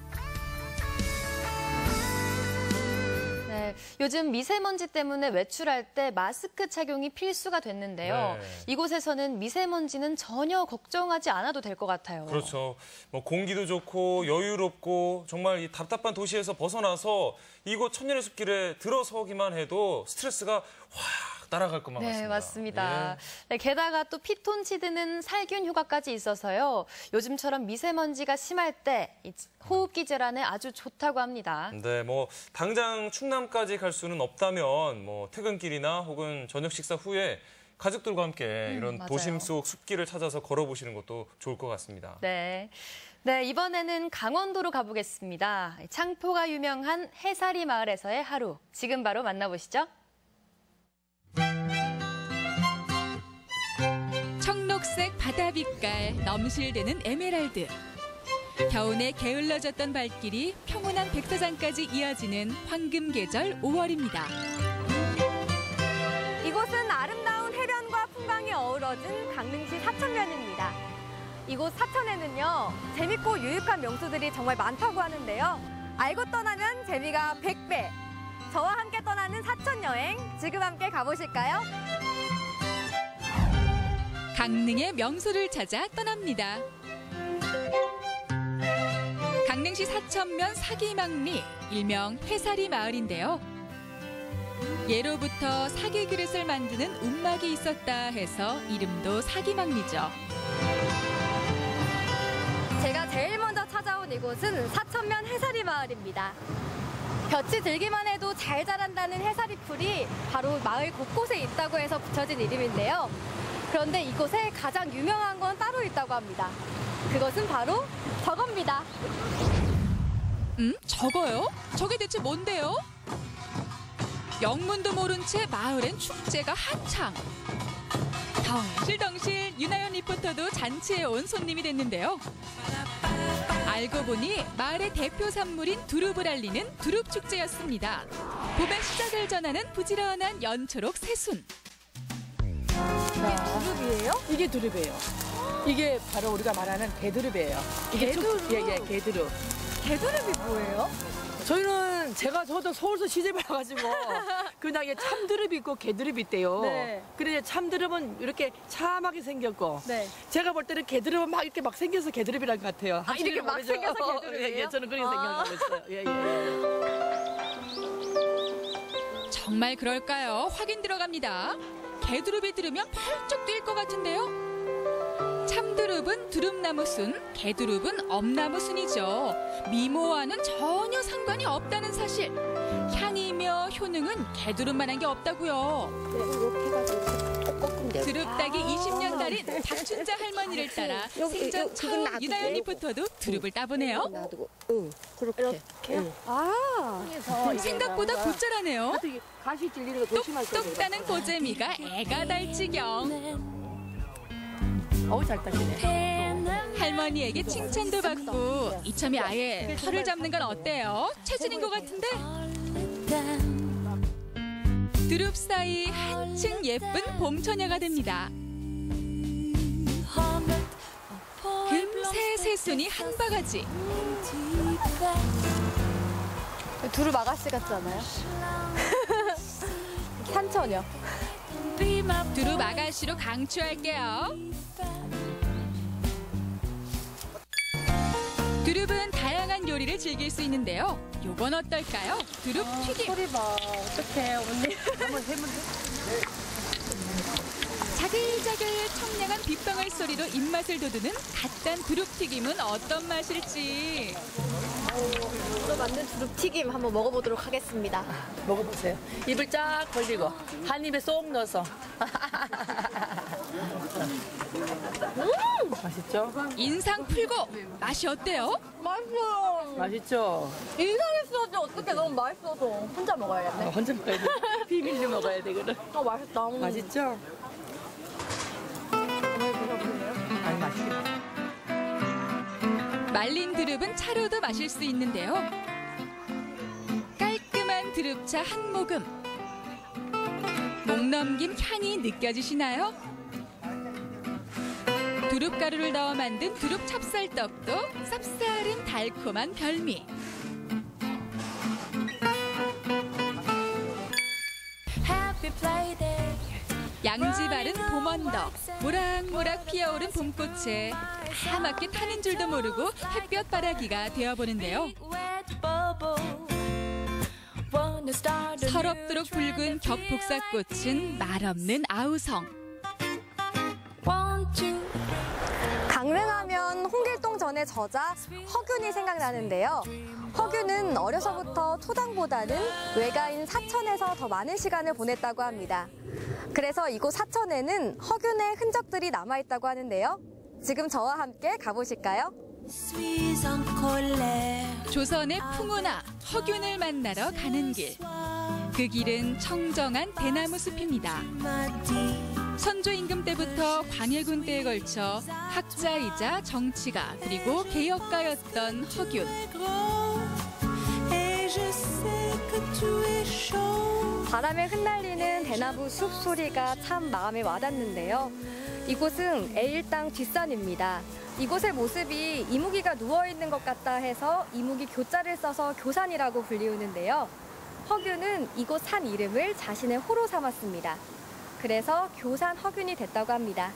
네, 요즘 미세먼지 때문에 외출할 때 마스크 착용이 필수가 됐는데요. 네. 이곳에서는 미세먼지는 전혀 걱정하지 않아도 될 것 같아요. 그렇죠. 뭐 공기도 좋고 여유롭고 정말 이 답답한 도시에서 벗어나서 이곳 천년의 숲길에 들어서기만 해도 스트레스가 확 날아갈 것만 네, 같습니다. 맞습니다. 예. 네, 게다가 또 피톤치드는 살균 효과까지 있어서요. 요즘처럼 미세먼지가 심할 때 호흡기 질환에 아주 좋다고 합니다. 네, 뭐 당장 충남까지 갈 수는 없다면 뭐 퇴근길이나 혹은 저녁 식사 후에 가족들과 함께 음, 이런 맞아요. 도심 속 숲길을 찾아서 걸어보시는 것도 좋을 것 같습니다. 네. 네, 이번에는 강원도로 가보겠습니다. 창포가 유명한 해사리 마을에서의 하루. 지금 바로 만나보시죠. 바다 빛깔 넘실대는 에메랄드. 겨우내 게을러졌던 발길이 평온한 백사장까지 이어지는 황금 계절 오월입니다. 이곳은 아름다운 해변과 풍광이 어우러진 강릉시 사천면입니다. 이곳 사천에는요, 재밌고 유익한 명소들이 정말 많다고 하는데요. 알고 떠나면 재미가 백 배. 저와 함께 떠나는 사천 여행, 지금 함께 가보실까요? 강릉의 명소를 찾아 떠납니다. 강릉시 사천면 사기망리, 일명 해사리 마을인데요. 예로부터 사기 그릇을 만드는 움막이 있었다 해서 이름도 사기망리죠. 제가 제일 먼저 찾아온 이곳은 사천면 해사리 마을입니다. 볕이 들기만 해도 잘 자란다는 해사리 풀이 바로 마을 곳곳에 있다고 해서 붙여진 이름인데요. 그런데 이곳에 가장 유명한 건 따로 있다고 합니다. 그것은 바로 저겁니다. 음? 저거요? 저게 대체 뭔데요? 영문도 모른 채 마을엔 축제가 한창. 덩실덩실 윤하연 리포터도 잔치에 온 손님이 됐는데요. 알고 보니 마을의 대표 산물인 두릅을 알리는 두릅축제였습니다. 봄의 시작을 전하는 부지런한 연초록 새순. 이게 두릅이에요? 이게 두릅이에요. 이게 바로 우리가 말하는 개두릅이에요. 이게 개두릅? 예, 예, 개두릅. 개두릅이 뭐예요? 저희는 제가 저도 서울서 시집을 와가지고 그냥 이게 참두릅이 있고 개두릅이 있대요. 네. 그런데 참두릅은 이렇게 참하게 생겼고 네. 제가 볼 때는 개두릅은 막 이렇게 막 생겨서 개두릅이라는 것 같아요. 아, 이렇게 막 모르죠. 생겨서 개두릅이에요? 예, 예, 저는 그렇게 아. 생각하고 있어요. 예, 예. 정말 그럴까요? 확인 들어갑니다. 개두릅이 들으면 펄쩍 뛸 것 같은데요. 참두릅은 두릅나무순, 개두릅은 엄나무순이죠. 미모와는 전혀 상관이 없다는 사실. 향이며 효능은 개두릅만한 게 없다고요. 두릅 따기 이십 년 달인 박춘자 할머니를 따라 생전 처음 유나연 리포터도 두릅을 따보네요. 그렇게. 아, 생각보다 곧자라네요. 가시 찔리는 거 조심할 거예요. 똑똑 따는 고재미가 애가 달 지경. 어우, 잘 따시네. 할머니에게 칭찬도 받고 이참에 아예 털을 잡는 건 어때요? 체질인 것 같은데? 두릅 사이 한층 예쁜 봄처녀가 됩니다. 금세 새순이 한 바가지. 두릅 아가씨 같지 않아요? 산처녀. 두릅 아가씨로 강추할게요. 두릅은 다양한 요리를 즐길 수 있는데요. 요건 어떨까요? 두릅 튀김. 소리 봐. 어떡해, 언니. 한번 해보세요. 자글자글 청량한 빗방울 소리로 입맛을 돋우는 갓단 두릅 튀김은 어떤 맛일지. 또 만든 두릅 튀김 한번 먹어보도록 하겠습니다. 먹어보세요. 입을 쫙 벌리고 한 입에 쏙 넣어서. 음! 맛있죠? 인상 풀고 맛이 어때요? 맛있어. 맛있죠? 인상했어야지 어떻게 너무 맛있어서 혼자 먹어야겠네. 어, 혼자 먹어야 돼. 비밀로 먹어야 돼, 그래. 어, 맛있다. 맛있죠? 아니, 맛있겠다. 말린 두릅은 차로도 마실 수 있는데요. 깔끔한 두릅차 한 모금. 목 넘김 향이 느껴지시나요? 두릅가루를 넣어 만든 두릅 찹쌀떡도 쌉싸름 달콤한 별미. 양지 바른 봄 언덕, 모락모락 피어오른 봄꽃에 까맣게 타는 줄도 모르고 햇볕 바라기가 되어보는데요. 서럽도록 붉은 격복사꽃은 말없는 아우성. 강릉하면 홍길동 전의 저자 허균이 생각나는데요. 허균은 어려서부터 토당보다는 외가인 사천에서 더 많은 시간을 보냈다고 합니다. 그래서 이곳 사천에는 허균의 흔적들이 남아있다고 하는데요. 지금 저와 함께 가보실까요? 조선의 풍운하 허균을 만나러 가는 길. 그 길은 청정한 대나무 숲입니다. 선조 임금 때부터 광해군 때에 걸쳐 학자이자 정치가 그리고 개혁가였던 허균. 바람에 흩날리는 대나무 숲 소리가 참 마음에 와닿는데요. 이곳은 애일당 뒷산입니다. 이곳의 모습이 이무기가 누워있는 것 같다 해서 이무기 교자를 써서 교산이라고 불리우는데요. 허균은 이곳 산 이름을 자신의 호로 삼았습니다. 그래서 교산 허균이 됐다고 합니다.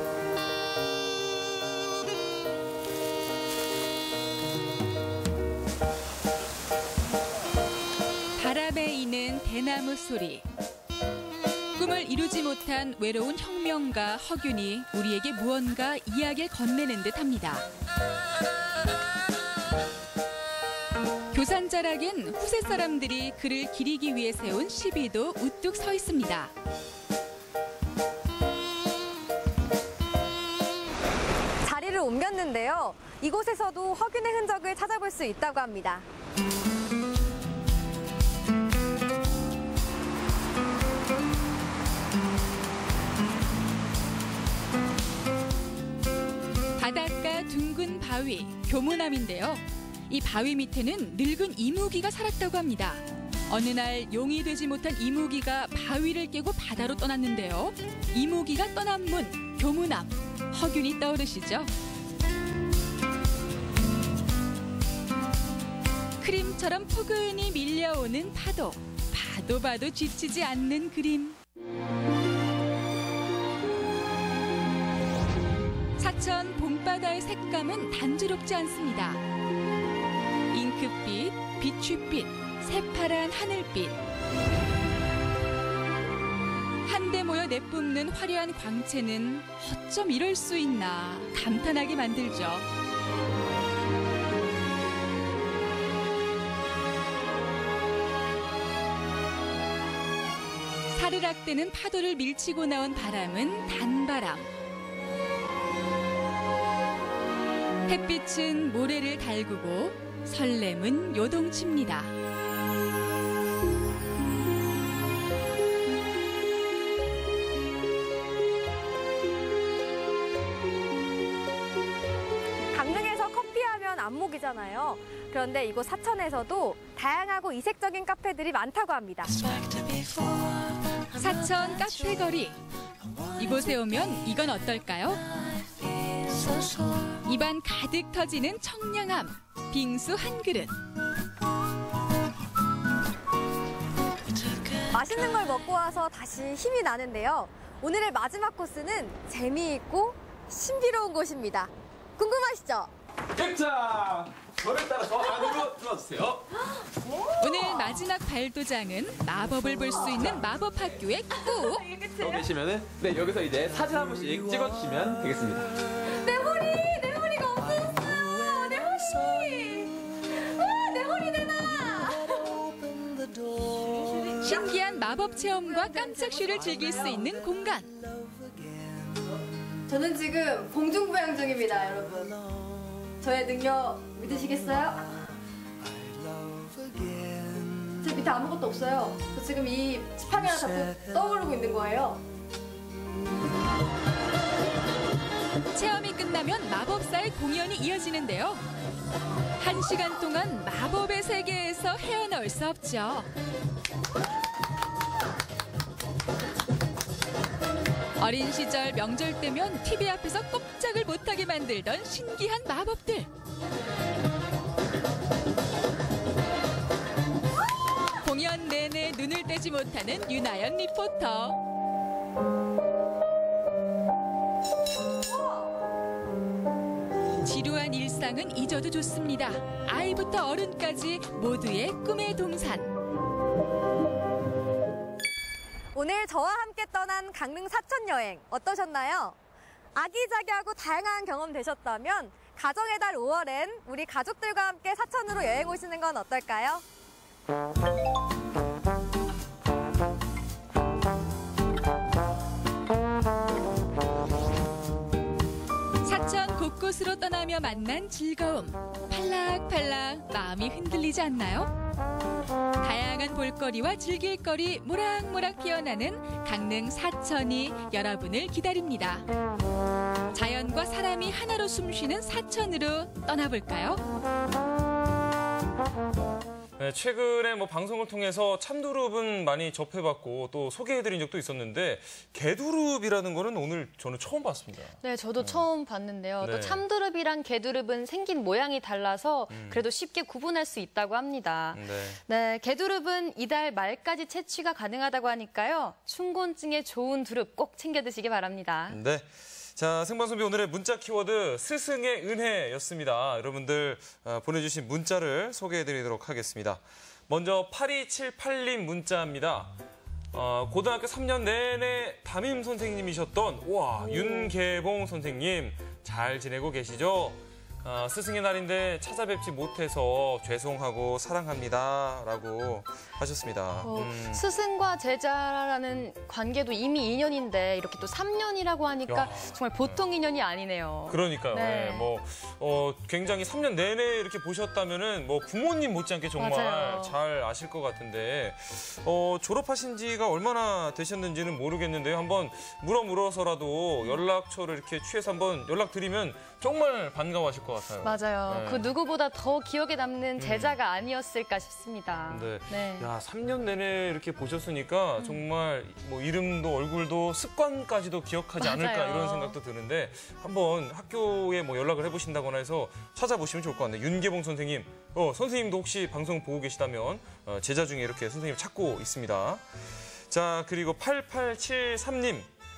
바람에 이는 대나무 소리. 꿈을 이루지 못한 외로운 혁명가 허균이 우리에게 무언가 이야기를 건네는 듯합니다. 교산 자락엔 후세 사람들이 그를 기리기 위해 세운 시비도 우뚝 서 있습니다. 자리를 옮겼는데요. 이곳에서도 허균의 흔적을 찾아볼 수 있다고 합니다. 바닷가 둥근 바위, 교문암인데요. 이 바위 밑에는 늙은 이무기가 살았다고 합니다. 어느 날 용이 되지 못한 이무기가 바위를 깨고 바다로 떠났는데요. 이무기가 떠난 문, 교문암, 허균이 떠오르시죠? 크림처럼 포근히 밀려오는 파도, 봐도 봐도 지치지 않는 그림. 사천 봄바다의 색감은 단조롭지 않습니다. 잉크빛, 비추빛, 새파란 하늘빛. 한데 모여 내뿜는 화려한 광채는 어쩜 이럴 수 있나 감탄하게 만들죠. 사르락대는 파도를 밀치고 나온 바람은 단바람. 햇빛은 모래를 달구고 설렘은 요동칩니다. 강릉에서 커피하면 안목이잖아요. 그런데 이곳 사천에서도 다양하고 이색적인 카페들이 많다고 합니다. 사천 카페거리. 이곳에 오면 이건 어떨까요? 입안 가득 터지는 청량함, 빙수 한 그릇. 맛있는 걸 먹고 와서 다시 힘이 나는데요. 오늘의 마지막 코스는 재미있고 신비로운 곳입니다. 궁금하시죠? 자, 저를 따라서 안으로 들어주세요. 오늘 마지막 발도장은 마법을 볼 수 있는 마법 학교의 꾹. 여기 계시면은 네 여기서 이제 사진 한 번씩 찍어주시면 되겠습니다. 내 머리! 내 머리가 없어졌어요! 내 머리! 와, 내 머리 내놔! 신기한 마법 체험과 깜짝 쇼를 즐길 수 있는 공간. 저는 지금 공중부양 중입니다, 여러분. 저의 능력 믿으시겠어요? 제 밑에 아무것도 없어요. 저 지금 이 지팡이 하나 잡고 떠오르고 있는 거예요. 체험이 끝나면 마법사의 공연이 이어지는데요. 한 시간 동안 마법의 세계에서 헤어나올 수 없죠. 어린 시절 명절 때면 티비 앞에서 꼼짝을 못하게 만들던 신기한 마법들. 공연 내내 눈을 떼지 못하는 윤아연 리포터. 지루한 일상은 잊어도 좋습니다. 아이부터 어른까지 모두의 꿈의 동산. 오늘 저와 함께 떠난 강릉 사천 여행 어떠셨나요? 아기자기하고 다양한 경험 되셨다면 가정의 달 오월엔 우리 가족들과 함께 사천으로 여행 오시는 건 어떨까요? 사천 곳곳으로 떠나며 만난 즐거움. 팔락팔락 마음이 흔들리지 않나요? 다양한 볼거리와 즐길거리 모락모락 피어나는 강릉 사천이 여러분을 기다립니다. 자연과 사람이 하나로 숨쉬는 사천으로 떠나볼까요? 네, 최근에 뭐 방송을 통해서 참두릅은 많이 접해봤고 또 소개해드린 적도 있었는데 개두릅이라는 거는 오늘 저는 처음 봤습니다. 네, 저도 처음 봤는데요. 네. 또 참두릅이랑 개두릅은 생긴 모양이 달라서 음. 그래도 쉽게 구분할 수 있다고 합니다. 네. 네, 개두릅은 이달 말까지 채취가 가능하다고 하니까요. 춘곤증에 좋은 두릅 꼭 챙겨 드시기 바랍니다. 네. 자, 생방송비 오늘의 문자 키워드 스승의 은혜였습니다. 여러분들 어, 보내주신 문자를 소개해드리도록 하겠습니다. 먼저 팔이칠팔 님 문자입니다. 어, 고등학교 삼 년 내내 담임 선생님이셨던 우와, 윤계봉 선생님 잘 지내고 계시죠? 어, 스승의 날인데 찾아뵙지 못해서 죄송하고 사랑합니다 라고 하셨습니다. 어, 음. 스승과 제자라는 관계도 이미 이 년인데 이렇게 또 삼 년이라고 하니까 야. 정말 보통 인연이 아니네요. 그러니까요. 네. 네, 뭐 어, 굉장히 삼 년 내내 이렇게 보셨다면은 뭐 부모님 못지않게 정말 맞아요. 잘 아실 것 같은데 어, 졸업하신 지가 얼마나 되셨는지는 모르겠는데요. 한번 물어 물어서라도 연락처를 이렇게 취해서 한번 연락드리면 정말 반가워하실 것 같아요. 맞아요. 네. 그 누구보다 더 기억에 남는 제자가 아니었을까 싶습니다. 네. 네. 야, 삼 년 내내 이렇게 보셨으니까 음. 정말 뭐 이름도 얼굴도 습관까지도 기억하지 맞아요. 않을까 이런 생각도 드는데 한번 학교에 뭐 연락을 해보신다거나 해서 찾아보시면 좋을 것 같네요. 윤계봉 선생님, 어, 선생님도 혹시 방송 보고 계시다면 어, 제자 중에 이렇게 선생님 찾고 있습니다. 자, 그리고 팔팔칠삼 님.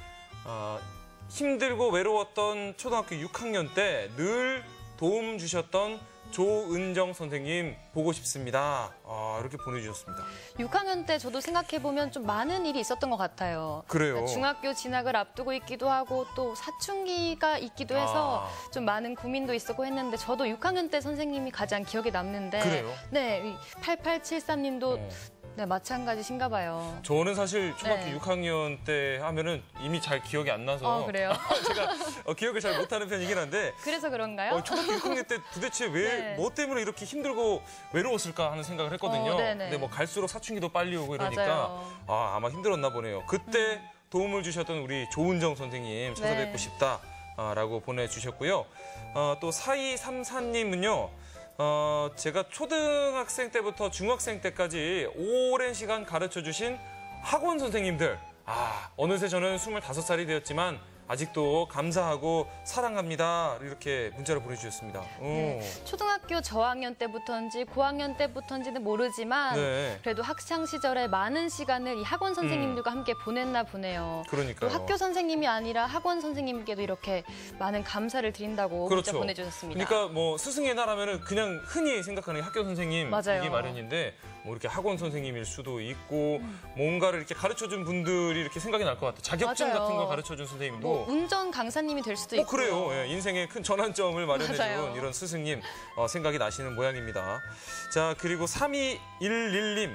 어, 힘들고 외로웠던 초등학교 육 학년 때 늘 도움 주셨던 조은정 선생님 보고 싶습니다. 아, 이렇게 보내주셨습니다. 육 학년 때 저도 생각해보면 좀 많은 일이 있었던 것 같아요. 그래요? 중학교 진학을 앞두고 있기도 하고 또 사춘기가 있기도 해서 아. 좀 많은 고민도 있었고 했는데 저도 육 학년 때 선생님이 가장 기억에 남는데 그래요? 네, 팔팔칠삼 님도 어. 네, 마찬가지신가 봐요. 저는 사실 초등학교 네. 육 학년 때 하면은 이미 잘 기억이 안 나서 어, 그래요? 제가 어, 기억을 잘 못하는 편이긴 한데 그래서 그런가요? 어, 초등학교 육 학년 때 도대체 왜, 뭐 네. 때문에 이렇게 힘들고 외로웠을까 하는 생각을 했거든요. 어, 네네. 근데 뭐 갈수록 사춘기도 빨리 오고 이러니까 맞아요. 아, 아마 힘들었나 보네요. 그때 도움을 주셨던 우리 조은정 선생님 찾아뵙고 네. 싶다라고 보내주셨고요. 어, 또 사이삼사 님은요. 어, 제가 초등학생 때부터 중학생 때까지 오랜 시간 가르쳐주신 학원 선생님들. 아, 어느새 저는 스물다섯 살이 되었지만 아직도 감사하고 사랑합니다. 이렇게 문자를 보내주셨습니다. 네, 초등학교 저학년 때부터인지 고학년 때부터인지는 모르지만 네. 그래도 학창 시절에 많은 시간을 이 학원 선생님들과 함께 보냈나 보네요. 그러니까요. 또 학교 선생님이 아니라 학원 선생님께도 이렇게 많은 감사를 드린다고 문자 그렇죠. 보내주셨습니다. 그러니까 뭐 스승의 날 하면은 그냥 흔히 생각하는 학교 선생님이기 맞아요. 마련인데 뭐 이렇게 학원 선생님일 수도 있고 뭔가를 이렇게 가르쳐준 분들이 이렇게 생각이 날 것 같아요. 자격증 맞아요. 같은 거 가르쳐준 선생님도 뭐 운전 강사님이 될 수도 어, 있고. 그래요. 예, 인생의 큰 전환점을 마련해준 맞아요. 이런 스승님 어, 생각이 나시는 모양입니다. 자, 그리고 삼이일일 님.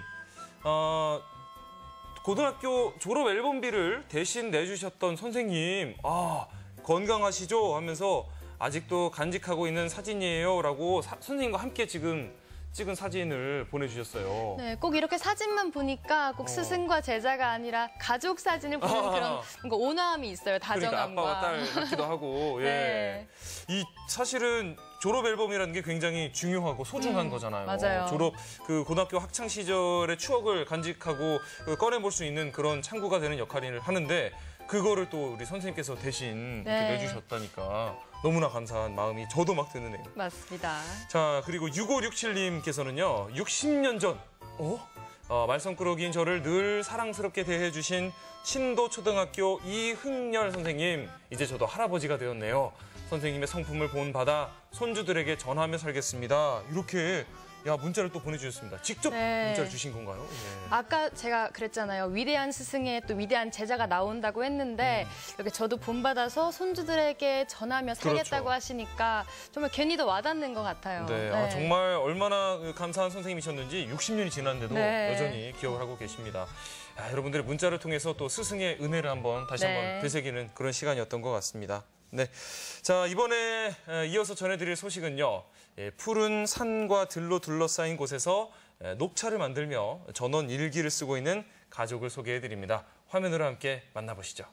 어, 고등학교 졸업 앨범비를 대신 내주셨던 선생님. 아, 건강하시죠? 하면서 아직도 간직하고 있는 사진이에요. 라고 사, 선생님과 함께 지금 찍은 사진을 보내주셨어요. 네, 꼭 이렇게 사진만 보니까 꼭 스승과 제자가 아니라 가족 사진을 보는 아. 그런 뭔가 온화함이 있어요. 다정함과. 그러니까 아빠와 딸 같기도 하고. 예. 네. 이 사실은 졸업 앨범이라는 게 굉장히 중요하고 소중한 음, 거잖아요. 맞아요. 졸업 그 고등학교 학창 시절의 추억을 간직하고 그 꺼내볼 수 있는 그런 창구가 되는 역할을 하는데 그거를 또 우리 선생님께서 대신 이렇게 네. 내주셨다니까 너무나 감사한 마음이 저도 막 드네요. 맞습니다. 자, 그리고 육오육칠 님께서는요. 육십 년 전 어? 어, 말썽꾸러기인 저를 늘 사랑스럽게 대해주신 신도초등학교 이흥렬 선생님. 이제 저도 할아버지가 되었네요. 선생님의 성품을 본받아 손주들에게 전하며 살겠습니다. 이렇게 야 문자를 또 보내주셨습니다. 직접 네. 문자를 주신 건가요? 예. 아까 제가 그랬잖아요. 위대한 스승의 또 위대한 제자가 나온다고 했는데 음. 이렇게 저도 본받아서 손주들에게 전하며 살겠다고 그렇죠. 하시니까 정말 괜히 더 와닿는 것 같아요. 네, 아, 정말 얼마나 그 감사한 선생님이셨는지 육십 년이 지났는데도 네. 여전히 기억을 하고 계십니다. 야, 여러분들의 문자를 통해서 또 스승의 은혜를 한번 다시 네. 한번 되새기는 그런 시간이었던 것 같습니다. 네, 자 이번에 이어서 전해드릴 소식은요. 예, 푸른 산과 들로 둘러싸인 곳에서 녹차를 만들며 전원 일기를 쓰고 있는 가족을 소개해드립니다. 화면으로 함께 만나보시죠.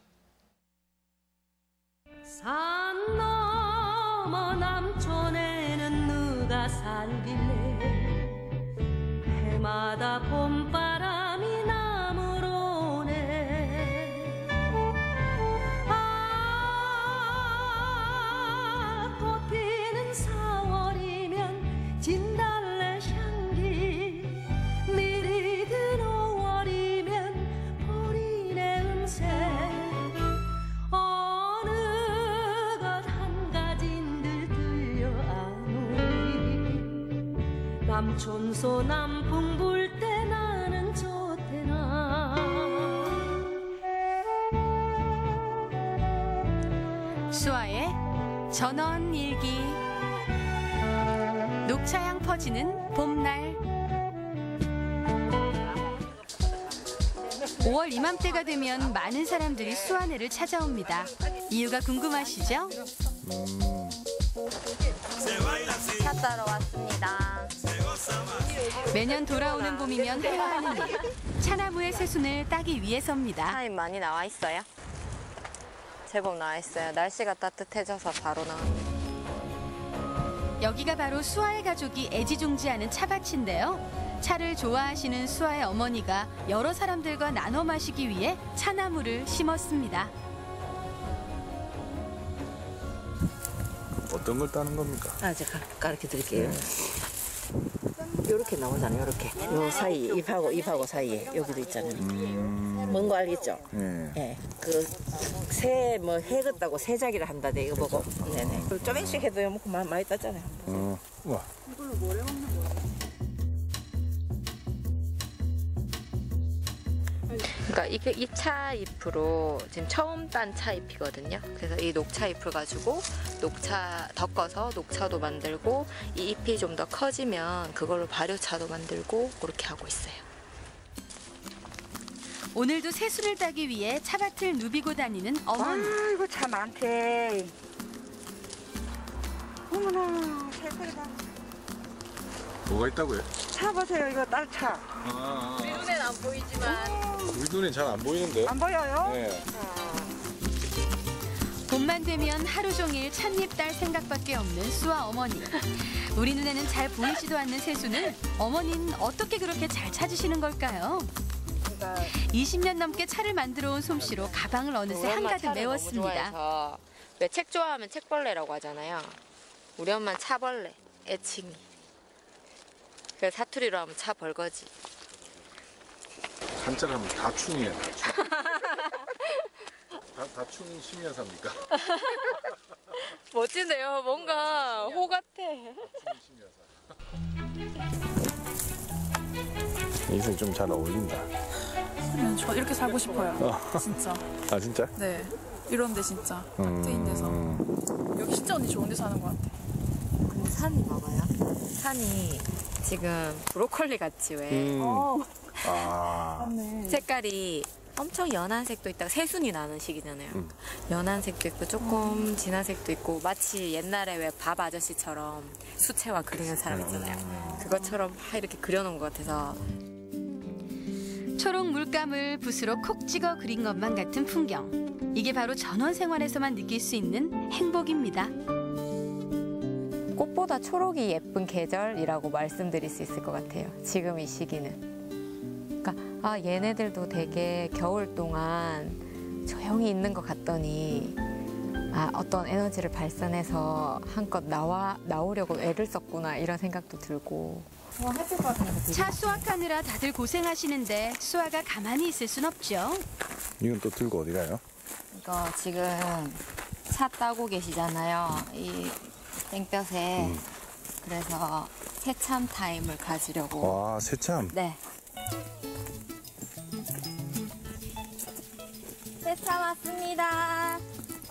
산 넘어 남촌에는 누가 살길래 해마다 봄바람이 나무로 오네. 아, 꽃 피는 사월이면 진달래 향기, 미리 든 오월이면 보리내 음색. 어느 것 한 가진들 들려아노니 남촌소 남풍 불 때 나는 좋대나. 수아의 전원일기. 녹차향 퍼지는 봄날. 오월 이맘때가 되면 많은 사람들이 수아네를 찾아옵니다. 이유가 궁금하시죠? 차 따러 왔습니다. 매년 돌아오는 봄이면 해야 하는 일. 차나무의 새순을 따기 위해서입니다. 타임 많이 나와 있어요? 제법 나와 있어요. 날씨가 따뜻해져서 바로 나옵니다. 여기가 바로 수아의 가족이 애지중지하는 차밭인데요. 차를 좋아하시는 수아의 어머니가 여러 사람들과 나눠 마시기 위해 차나무를 심었습니다. 어떤 걸 따는 겁니까? 아, 제가 가르쳐 드릴게요. 요렇게 나오잖아요, 요렇게. 요 사이, 잎하고 잎하고 사이에 여기도 있잖아요. 음... 뭔 거 알겠죠? 네. 네. 그, 새, 뭐, 해긋다고 새자기를 한다대, 이거 보고. 네네. 조금씩 해도 요만큼 많이, 많이 땄잖아요. 어, 우와. 이걸로 뭘 해먹는 거야? 그러니까 이게 이 차잎으로 지금 처음 딴 차잎이거든요. 그래서 이 녹차잎을 가지고 녹차 덮어서 녹차도 만들고 이 잎이 좀 더 커지면 그걸로 발효차도 만들고 그렇게 하고 있어요. 오늘도 새순을 따기 위해 차밭을 누비고 다니는 어머니. 아이고 차 많대. 어머나 새소리가. 뭐가 있다고요? 차 보세요, 이거 딸차. 아, 우리 눈엔 안 보이지만 우리 눈엔 잘 안 보이는데. 안 보여요? 네. 봄만 되면 하루 종일 찻잎 딸 생각밖에 없는 수아 어머니. 우리 눈에는 잘 보이지도 않는 새순을 어머니는 어떻게 그렇게 잘 찾으시는 걸까요? 이십 년 넘게 차를 만들어 온 솜씨로 가방을 어느새 한가득 메웠습니다. 왜 책 좋아하면 책벌레라고 하잖아요. 우리 엄마는 차벌레, 애칭이. 그래서 사투리로 하면 차벌거지. 한자를 하면 다충이에요. 다충. 다, 다충 심야사입니까? 멋진데요. 뭔가 호 같아. 인생 좀 잘 어울린다. 저 이렇게 살고 싶어요. 어. 진짜. 아 진짜? 네. 이런데 진짜 음... 트인 데서. 여기 진짜 언니 좋은 데 사는 것 같아. 근데 산이 봐봐요. 산이 지금 브로콜리 같이 왜 음. 어. 아. 맞네. 색깔이 엄청 연한 색도 있다가 새순이 나는 시기잖아요. 음. 연한 색도 있고 조금 진한 색도 있고 마치 옛날에 왜 밥 아저씨처럼 수채화 그리는 사람 있잖아요. 그것처럼 이렇게 그려놓은 것 같아서. 초록 물감을 붓으로 콕 찍어 그린 것만 같은 풍경. 이게 바로 전원 생활에서만 느낄 수 있는 행복입니다. 꽃보다 초록이 예쁜 계절이라고 말씀드릴 수 있을 것 같아요. 지금 이 시기는. 그러니까 아 얘네들도 되게 겨울 동안 조용히 있는 것 같더니 아 어떤 에너지를 발산해서 한껏 나와 나오려고 애를 썼구나 이런 생각도 들고. 어, 해줄 것 같은데. 차 수확하느라 다들 고생하시는데 수아가 가만히 있을 순 없죠. 이건 또 들고 어디 가요? 이거 지금 차 따고 계시잖아요. 이 땡볕에. 음. 그래서 새참 타임을 가지려고. 와, 새참. 네. 새참 왔습니다.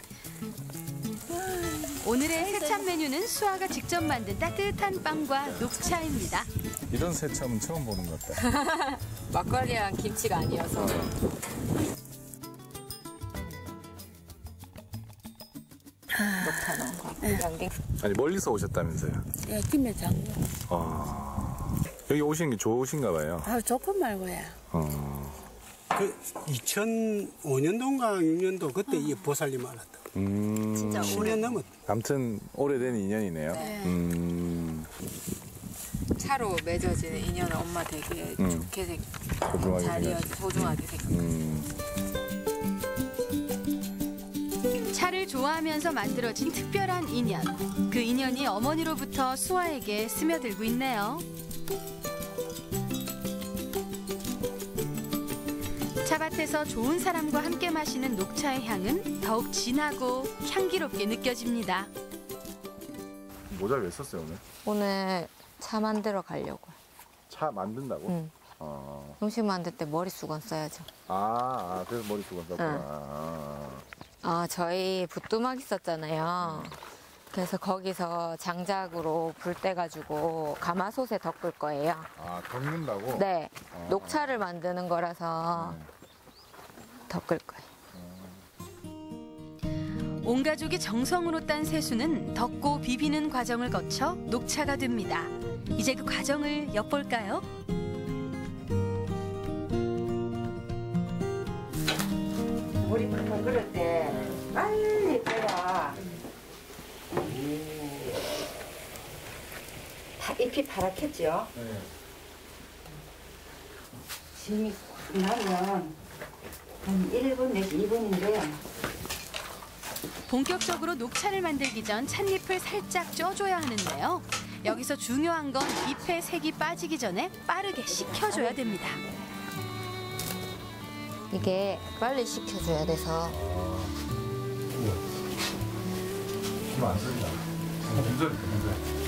오늘의 새참 메뉴는 수아가 직접 만든 따뜻한 빵과 녹차입니다. 이런 새참은 처음 보는 것 같다. 막걸리랑 김치가 아니어서. 녹차 넣은 거. 네. 아니 멀리서 오셨다면서요? 예, 김매장. 아. 여기 오신 게 좋으신가 봐요. 아, 조금 말고요. 어. 그 이천오 년도인가 육 년도 그때 이 보살님 알았다. 음. 진짜 십 년 넘었다. 아무튼 오래된 인연이네요. 네. 음. 차로 맺어진 인연을 엄마 되게 음. 좋게 생 소중하게 잘 이어 생각하시고. 소중하게 생각. 음. 차를 좋아하면서 만들어진 특별한 인연. 그 인연이 어머니로부터 수아에게 스며들고 있네요. 차밭에서 좋은 사람과 함께 마시는 녹차의 향은 더욱 진하고 향기롭게 느껴집니다. 모자 왜 썼어요 오늘? 오늘 차 만들어 가려고. 차 만든다고? 응. 어. 음식 만들 때 머리 수건 써야죠. 아, 아 그래서 머리 수건 썼구나. 응. 아. 아, 저희 부뚜막 있었잖아요. 그래서 거기서 장작으로 불 떼가지고 가마솥에 덮을 거예요. 아, 덮는다고? 네. 아. 녹차를 만드는 거라서 덮을 거예요. 온 가족이 정성으로 딴 새수는 덮고 비비는 과정을 거쳐 녹차가 됩니다. 이제 그 과정을 엿볼까요? 우리 불판 끓을 때 빨리 끓여야 다 잎이 파랗겠죠? 네. 짐이 확 나면 한 일 분 내지 이 분인데 본격적으로 녹차를 만들기 전 찻잎을 살짝 쪄줘야 하는데요. 여기서 중요한 건 잎의 색이 빠지기 전에 빠르게 식혀줘야 됩니다. 이게 빨리 식혀줘야 돼서. 이거 안 썰린다. 문제니까 문제.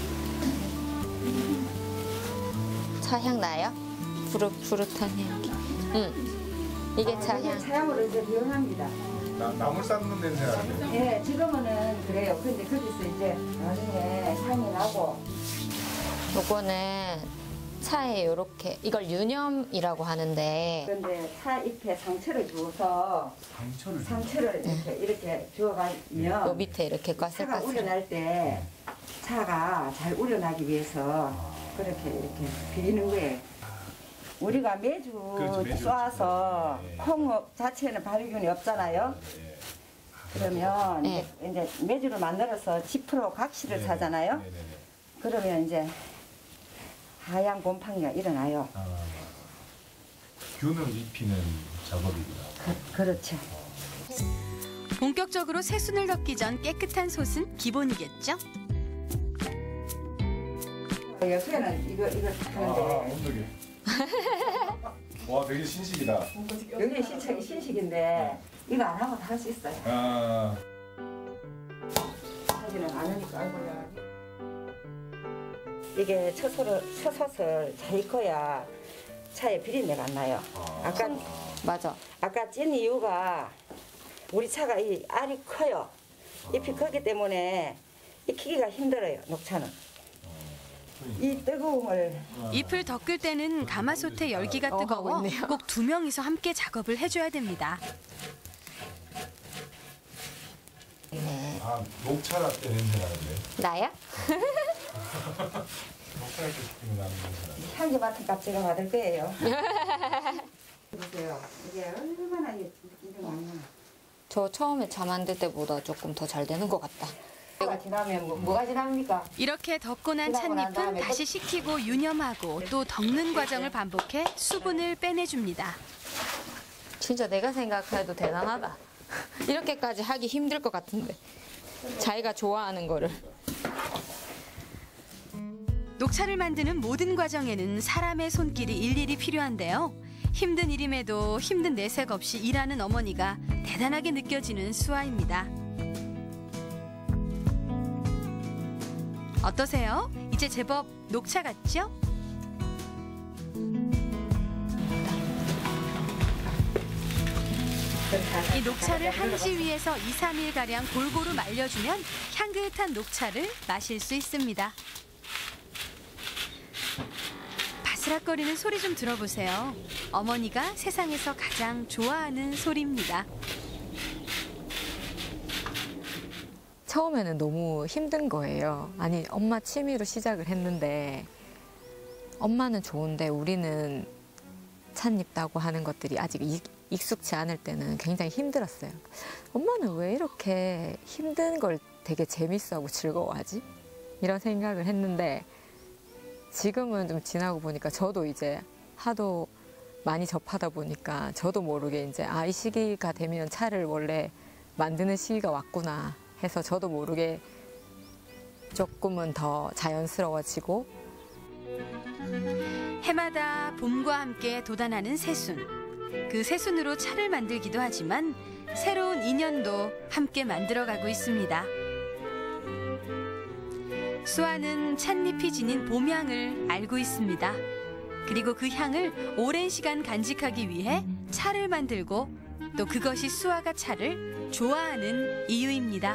차향 나요? 푸릇푸릇한 향기. 응. 이게 차향. 차향으로 이제 이용합니다. 나, 나물 삶는 냄새 나는데. 예, 지금은 그래요. 근데 거기서 이제 나중에 향이 나고. 요거는 차에 요렇게 이걸 유념이라고 하는데. 근데 차 잎에 상처를 주어서 상처를 상처를 이렇게 이렇게 주어가면 요 밑에 이렇게 차가 까슬까슬. 우려날 때 차가 잘 우려나기 위해서 그렇게 이렇게 비비는 거예요. 우리가 매주 그렇죠, 매주. 쏴서 네. 콩업 자체는 발효균이 없잖아요. 그러면 네. 이제, 이제 매주를 만들어서 십 퍼센트 각시를 네. 사잖아요. 네, 네, 네. 그러면 이제 하얀 곰팡이가 일어나요. 아, 균을 입히는 작업이구나. 그, 그렇죠. 본격적으로 새순을 넣기 전 깨끗한 솥은 기본이겠죠? 요새는 이거 이거 아, 하는데 엉덩이. 와, 되게 신식이다. 여기 신식이 신식인데 이거 안 하고 다 할 수 있어요. 아, 하지는 않으니까 알고요. 이게 처소를 처솥을 잘 익어야 차에 비린내가 안 나요. 아까 맞아. 아까 찐 이유가 우리 차가 이 알이 커요. 잎이 크기 때문에 익히기가 힘들어요. 녹차는. 이 뜨거움을 잎을 덮을 때는 가마솥의 열기가 뜨거워 꼭 두 명이서 함께 작업을 해줘야 됩니다. 아, 녹차 라떼 냄새 나는데. 나야? 녹차 라떼 시키면 나는 냄새 나는데. 향기 맡은 값 제가 받을 거예요. 보세요. 이게 얼마나 느낌이 많나. 저 처음에 차 만들 때보다 조금 더 잘 되는 것 같다. 뭐가 지나면 뭐, 뭐가 지납니까? 이렇게 덮고 난 지나고 난 찻잎은 다음에 다시 식히고 유념하고 또 덮는 과정을 반복해 수분을 빼내줍니다. 진짜 내가 생각해도 대단하다. 이렇게까지 하기 힘들 것 같은데. 자기가 좋아하는 거를. 녹차를 만드는 모든 과정에는 사람의 손길이 일일이 필요한데요. 힘든 일임에도 힘든 내색 없이 일하는 어머니가 대단하게 느껴지는 수아입니다. 어떠세요? 이제 제법 녹차 같죠? 이 녹차를 한지 위에서 이, 삼 일가량 골고루 말려주면 향긋한 녹차를 마실 수 있습니다. 바스락거리는 소리 좀 들어보세요. 어머니가 세상에서 가장 좋아하는 소리입니다. 처음에는 너무 힘든 거예요. 아니, 엄마 취미로 시작을 했는데 엄마는 좋은데 우리는 찻잎다고 하는 것들이 아직 익, 익숙치 않을 때는 굉장히 힘들었어요. 엄마는 왜 이렇게 힘든 걸 되게 재밌어하고 즐거워하지? 이런 생각을 했는데 지금은 좀 지나고 보니까 저도 이제 하도 많이 접하다 보니까 저도 모르게 이제 아, 이 시기가 되면 차를 원래 만드는 시기가 왔구나 해서 저도 모르게 조금은 더 자연스러워지고. 해마다 봄과 함께 돋아나는 새순. 그 새순으로 차를 만들기도 하지만 새로운 인연도 함께 만들어가고 있습니다. 수아는 찻잎이 지닌 봄향을 알고 있습니다. 그리고 그 향을 오랜 시간 간직하기 위해 차를 만들고 또 그것이 수아가 차를 좋아하는 이유입니다.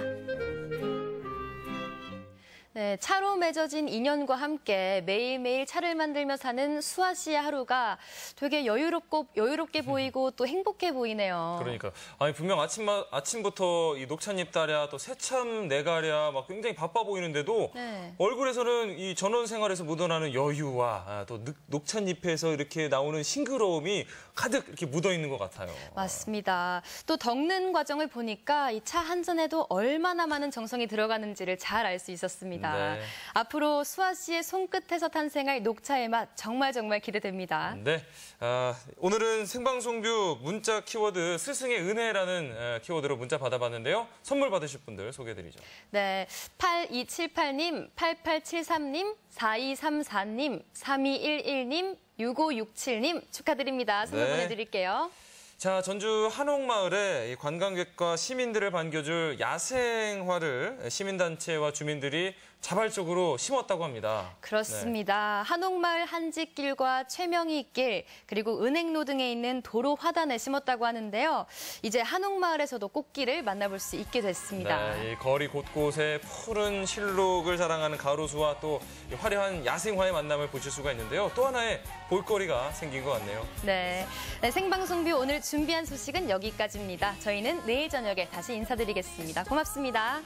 네, 차로 맺어진 인연과 함께 매일매일 차를 만들며 사는 수아 씨의 하루가 되게 여유롭고 여유롭게 보이고 또 행복해 보이네요. 그러니까 아니 분명 아침 아침부터 이 녹찻잎 따랴 또 새참 내가랴 막 굉장히 바빠 보이는데도 네. 얼굴에서는 이 전원 생활에서 묻어나는 여유와 아, 또 녹찻잎에서 이렇게 나오는 싱그러움이 가득 이렇게 묻어 있는 것 같아요. 맞습니다. 또 덕는 과정을 보니까 이 차 한 잔에도 얼마나 많은 정성이 들어가는지를 잘 알 수 있었습니다. 네. 앞으로 수아 씨의 손끝에서 탄생할 녹차의 맛 정말 정말 기대됩니다. 네, 아, 오늘은 생방송뷰 문자 키워드 스승의 은혜라는 아, 키워드로 문자 받아봤는데요. 선물 받으실 분들 소개해드리죠. 네, 팔이칠팔 님, 팔팔칠삼 님, 사이삼사 님, 삼이일일 님, 육오육칠 님 축하드립니다. 선물 네. 보내드릴게요. 자, 전주 한옥마을에 관광객과 시민들을 반겨줄 야생화를 시민단체와 주민들이 자발적으로 심었다고 합니다. 그렇습니다. 네. 한옥마을 한직길과 최명희길 그리고 은행로 등에 있는 도로 화단에 심었다고 하는데요. 이제 한옥마을에서도 꽃길을 만나볼 수 있게 됐습니다. 네, 이 거리 곳곳에 푸른 실록을 자랑하는 가로수와 또 화려한 야생화의 만남을 보실 수가 있는데요. 또 하나의 볼거리가 생긴 것 같네요. 네, 네 생방송뷰 오늘 준비한 소식은 여기까지입니다. 저희는 내일 저녁에 다시 인사드리겠습니다. 고맙습니다.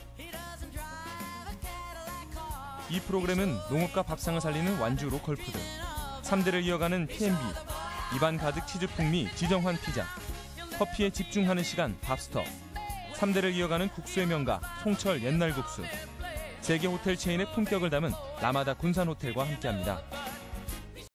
이 프로그램은 농업과 밥상을 살리는 완주 로컬푸드, 삼 대를 이어가는 피앤비, 입안 가득 치즈 풍미 지정환 피자, 커피에 집중하는 시간 밥스터, 삼 대를 이어가는 국수의 명가 송철 옛날 국수, 세계 호텔 체인의 품격을 담은 라마다 군산 호텔과 함께합니다.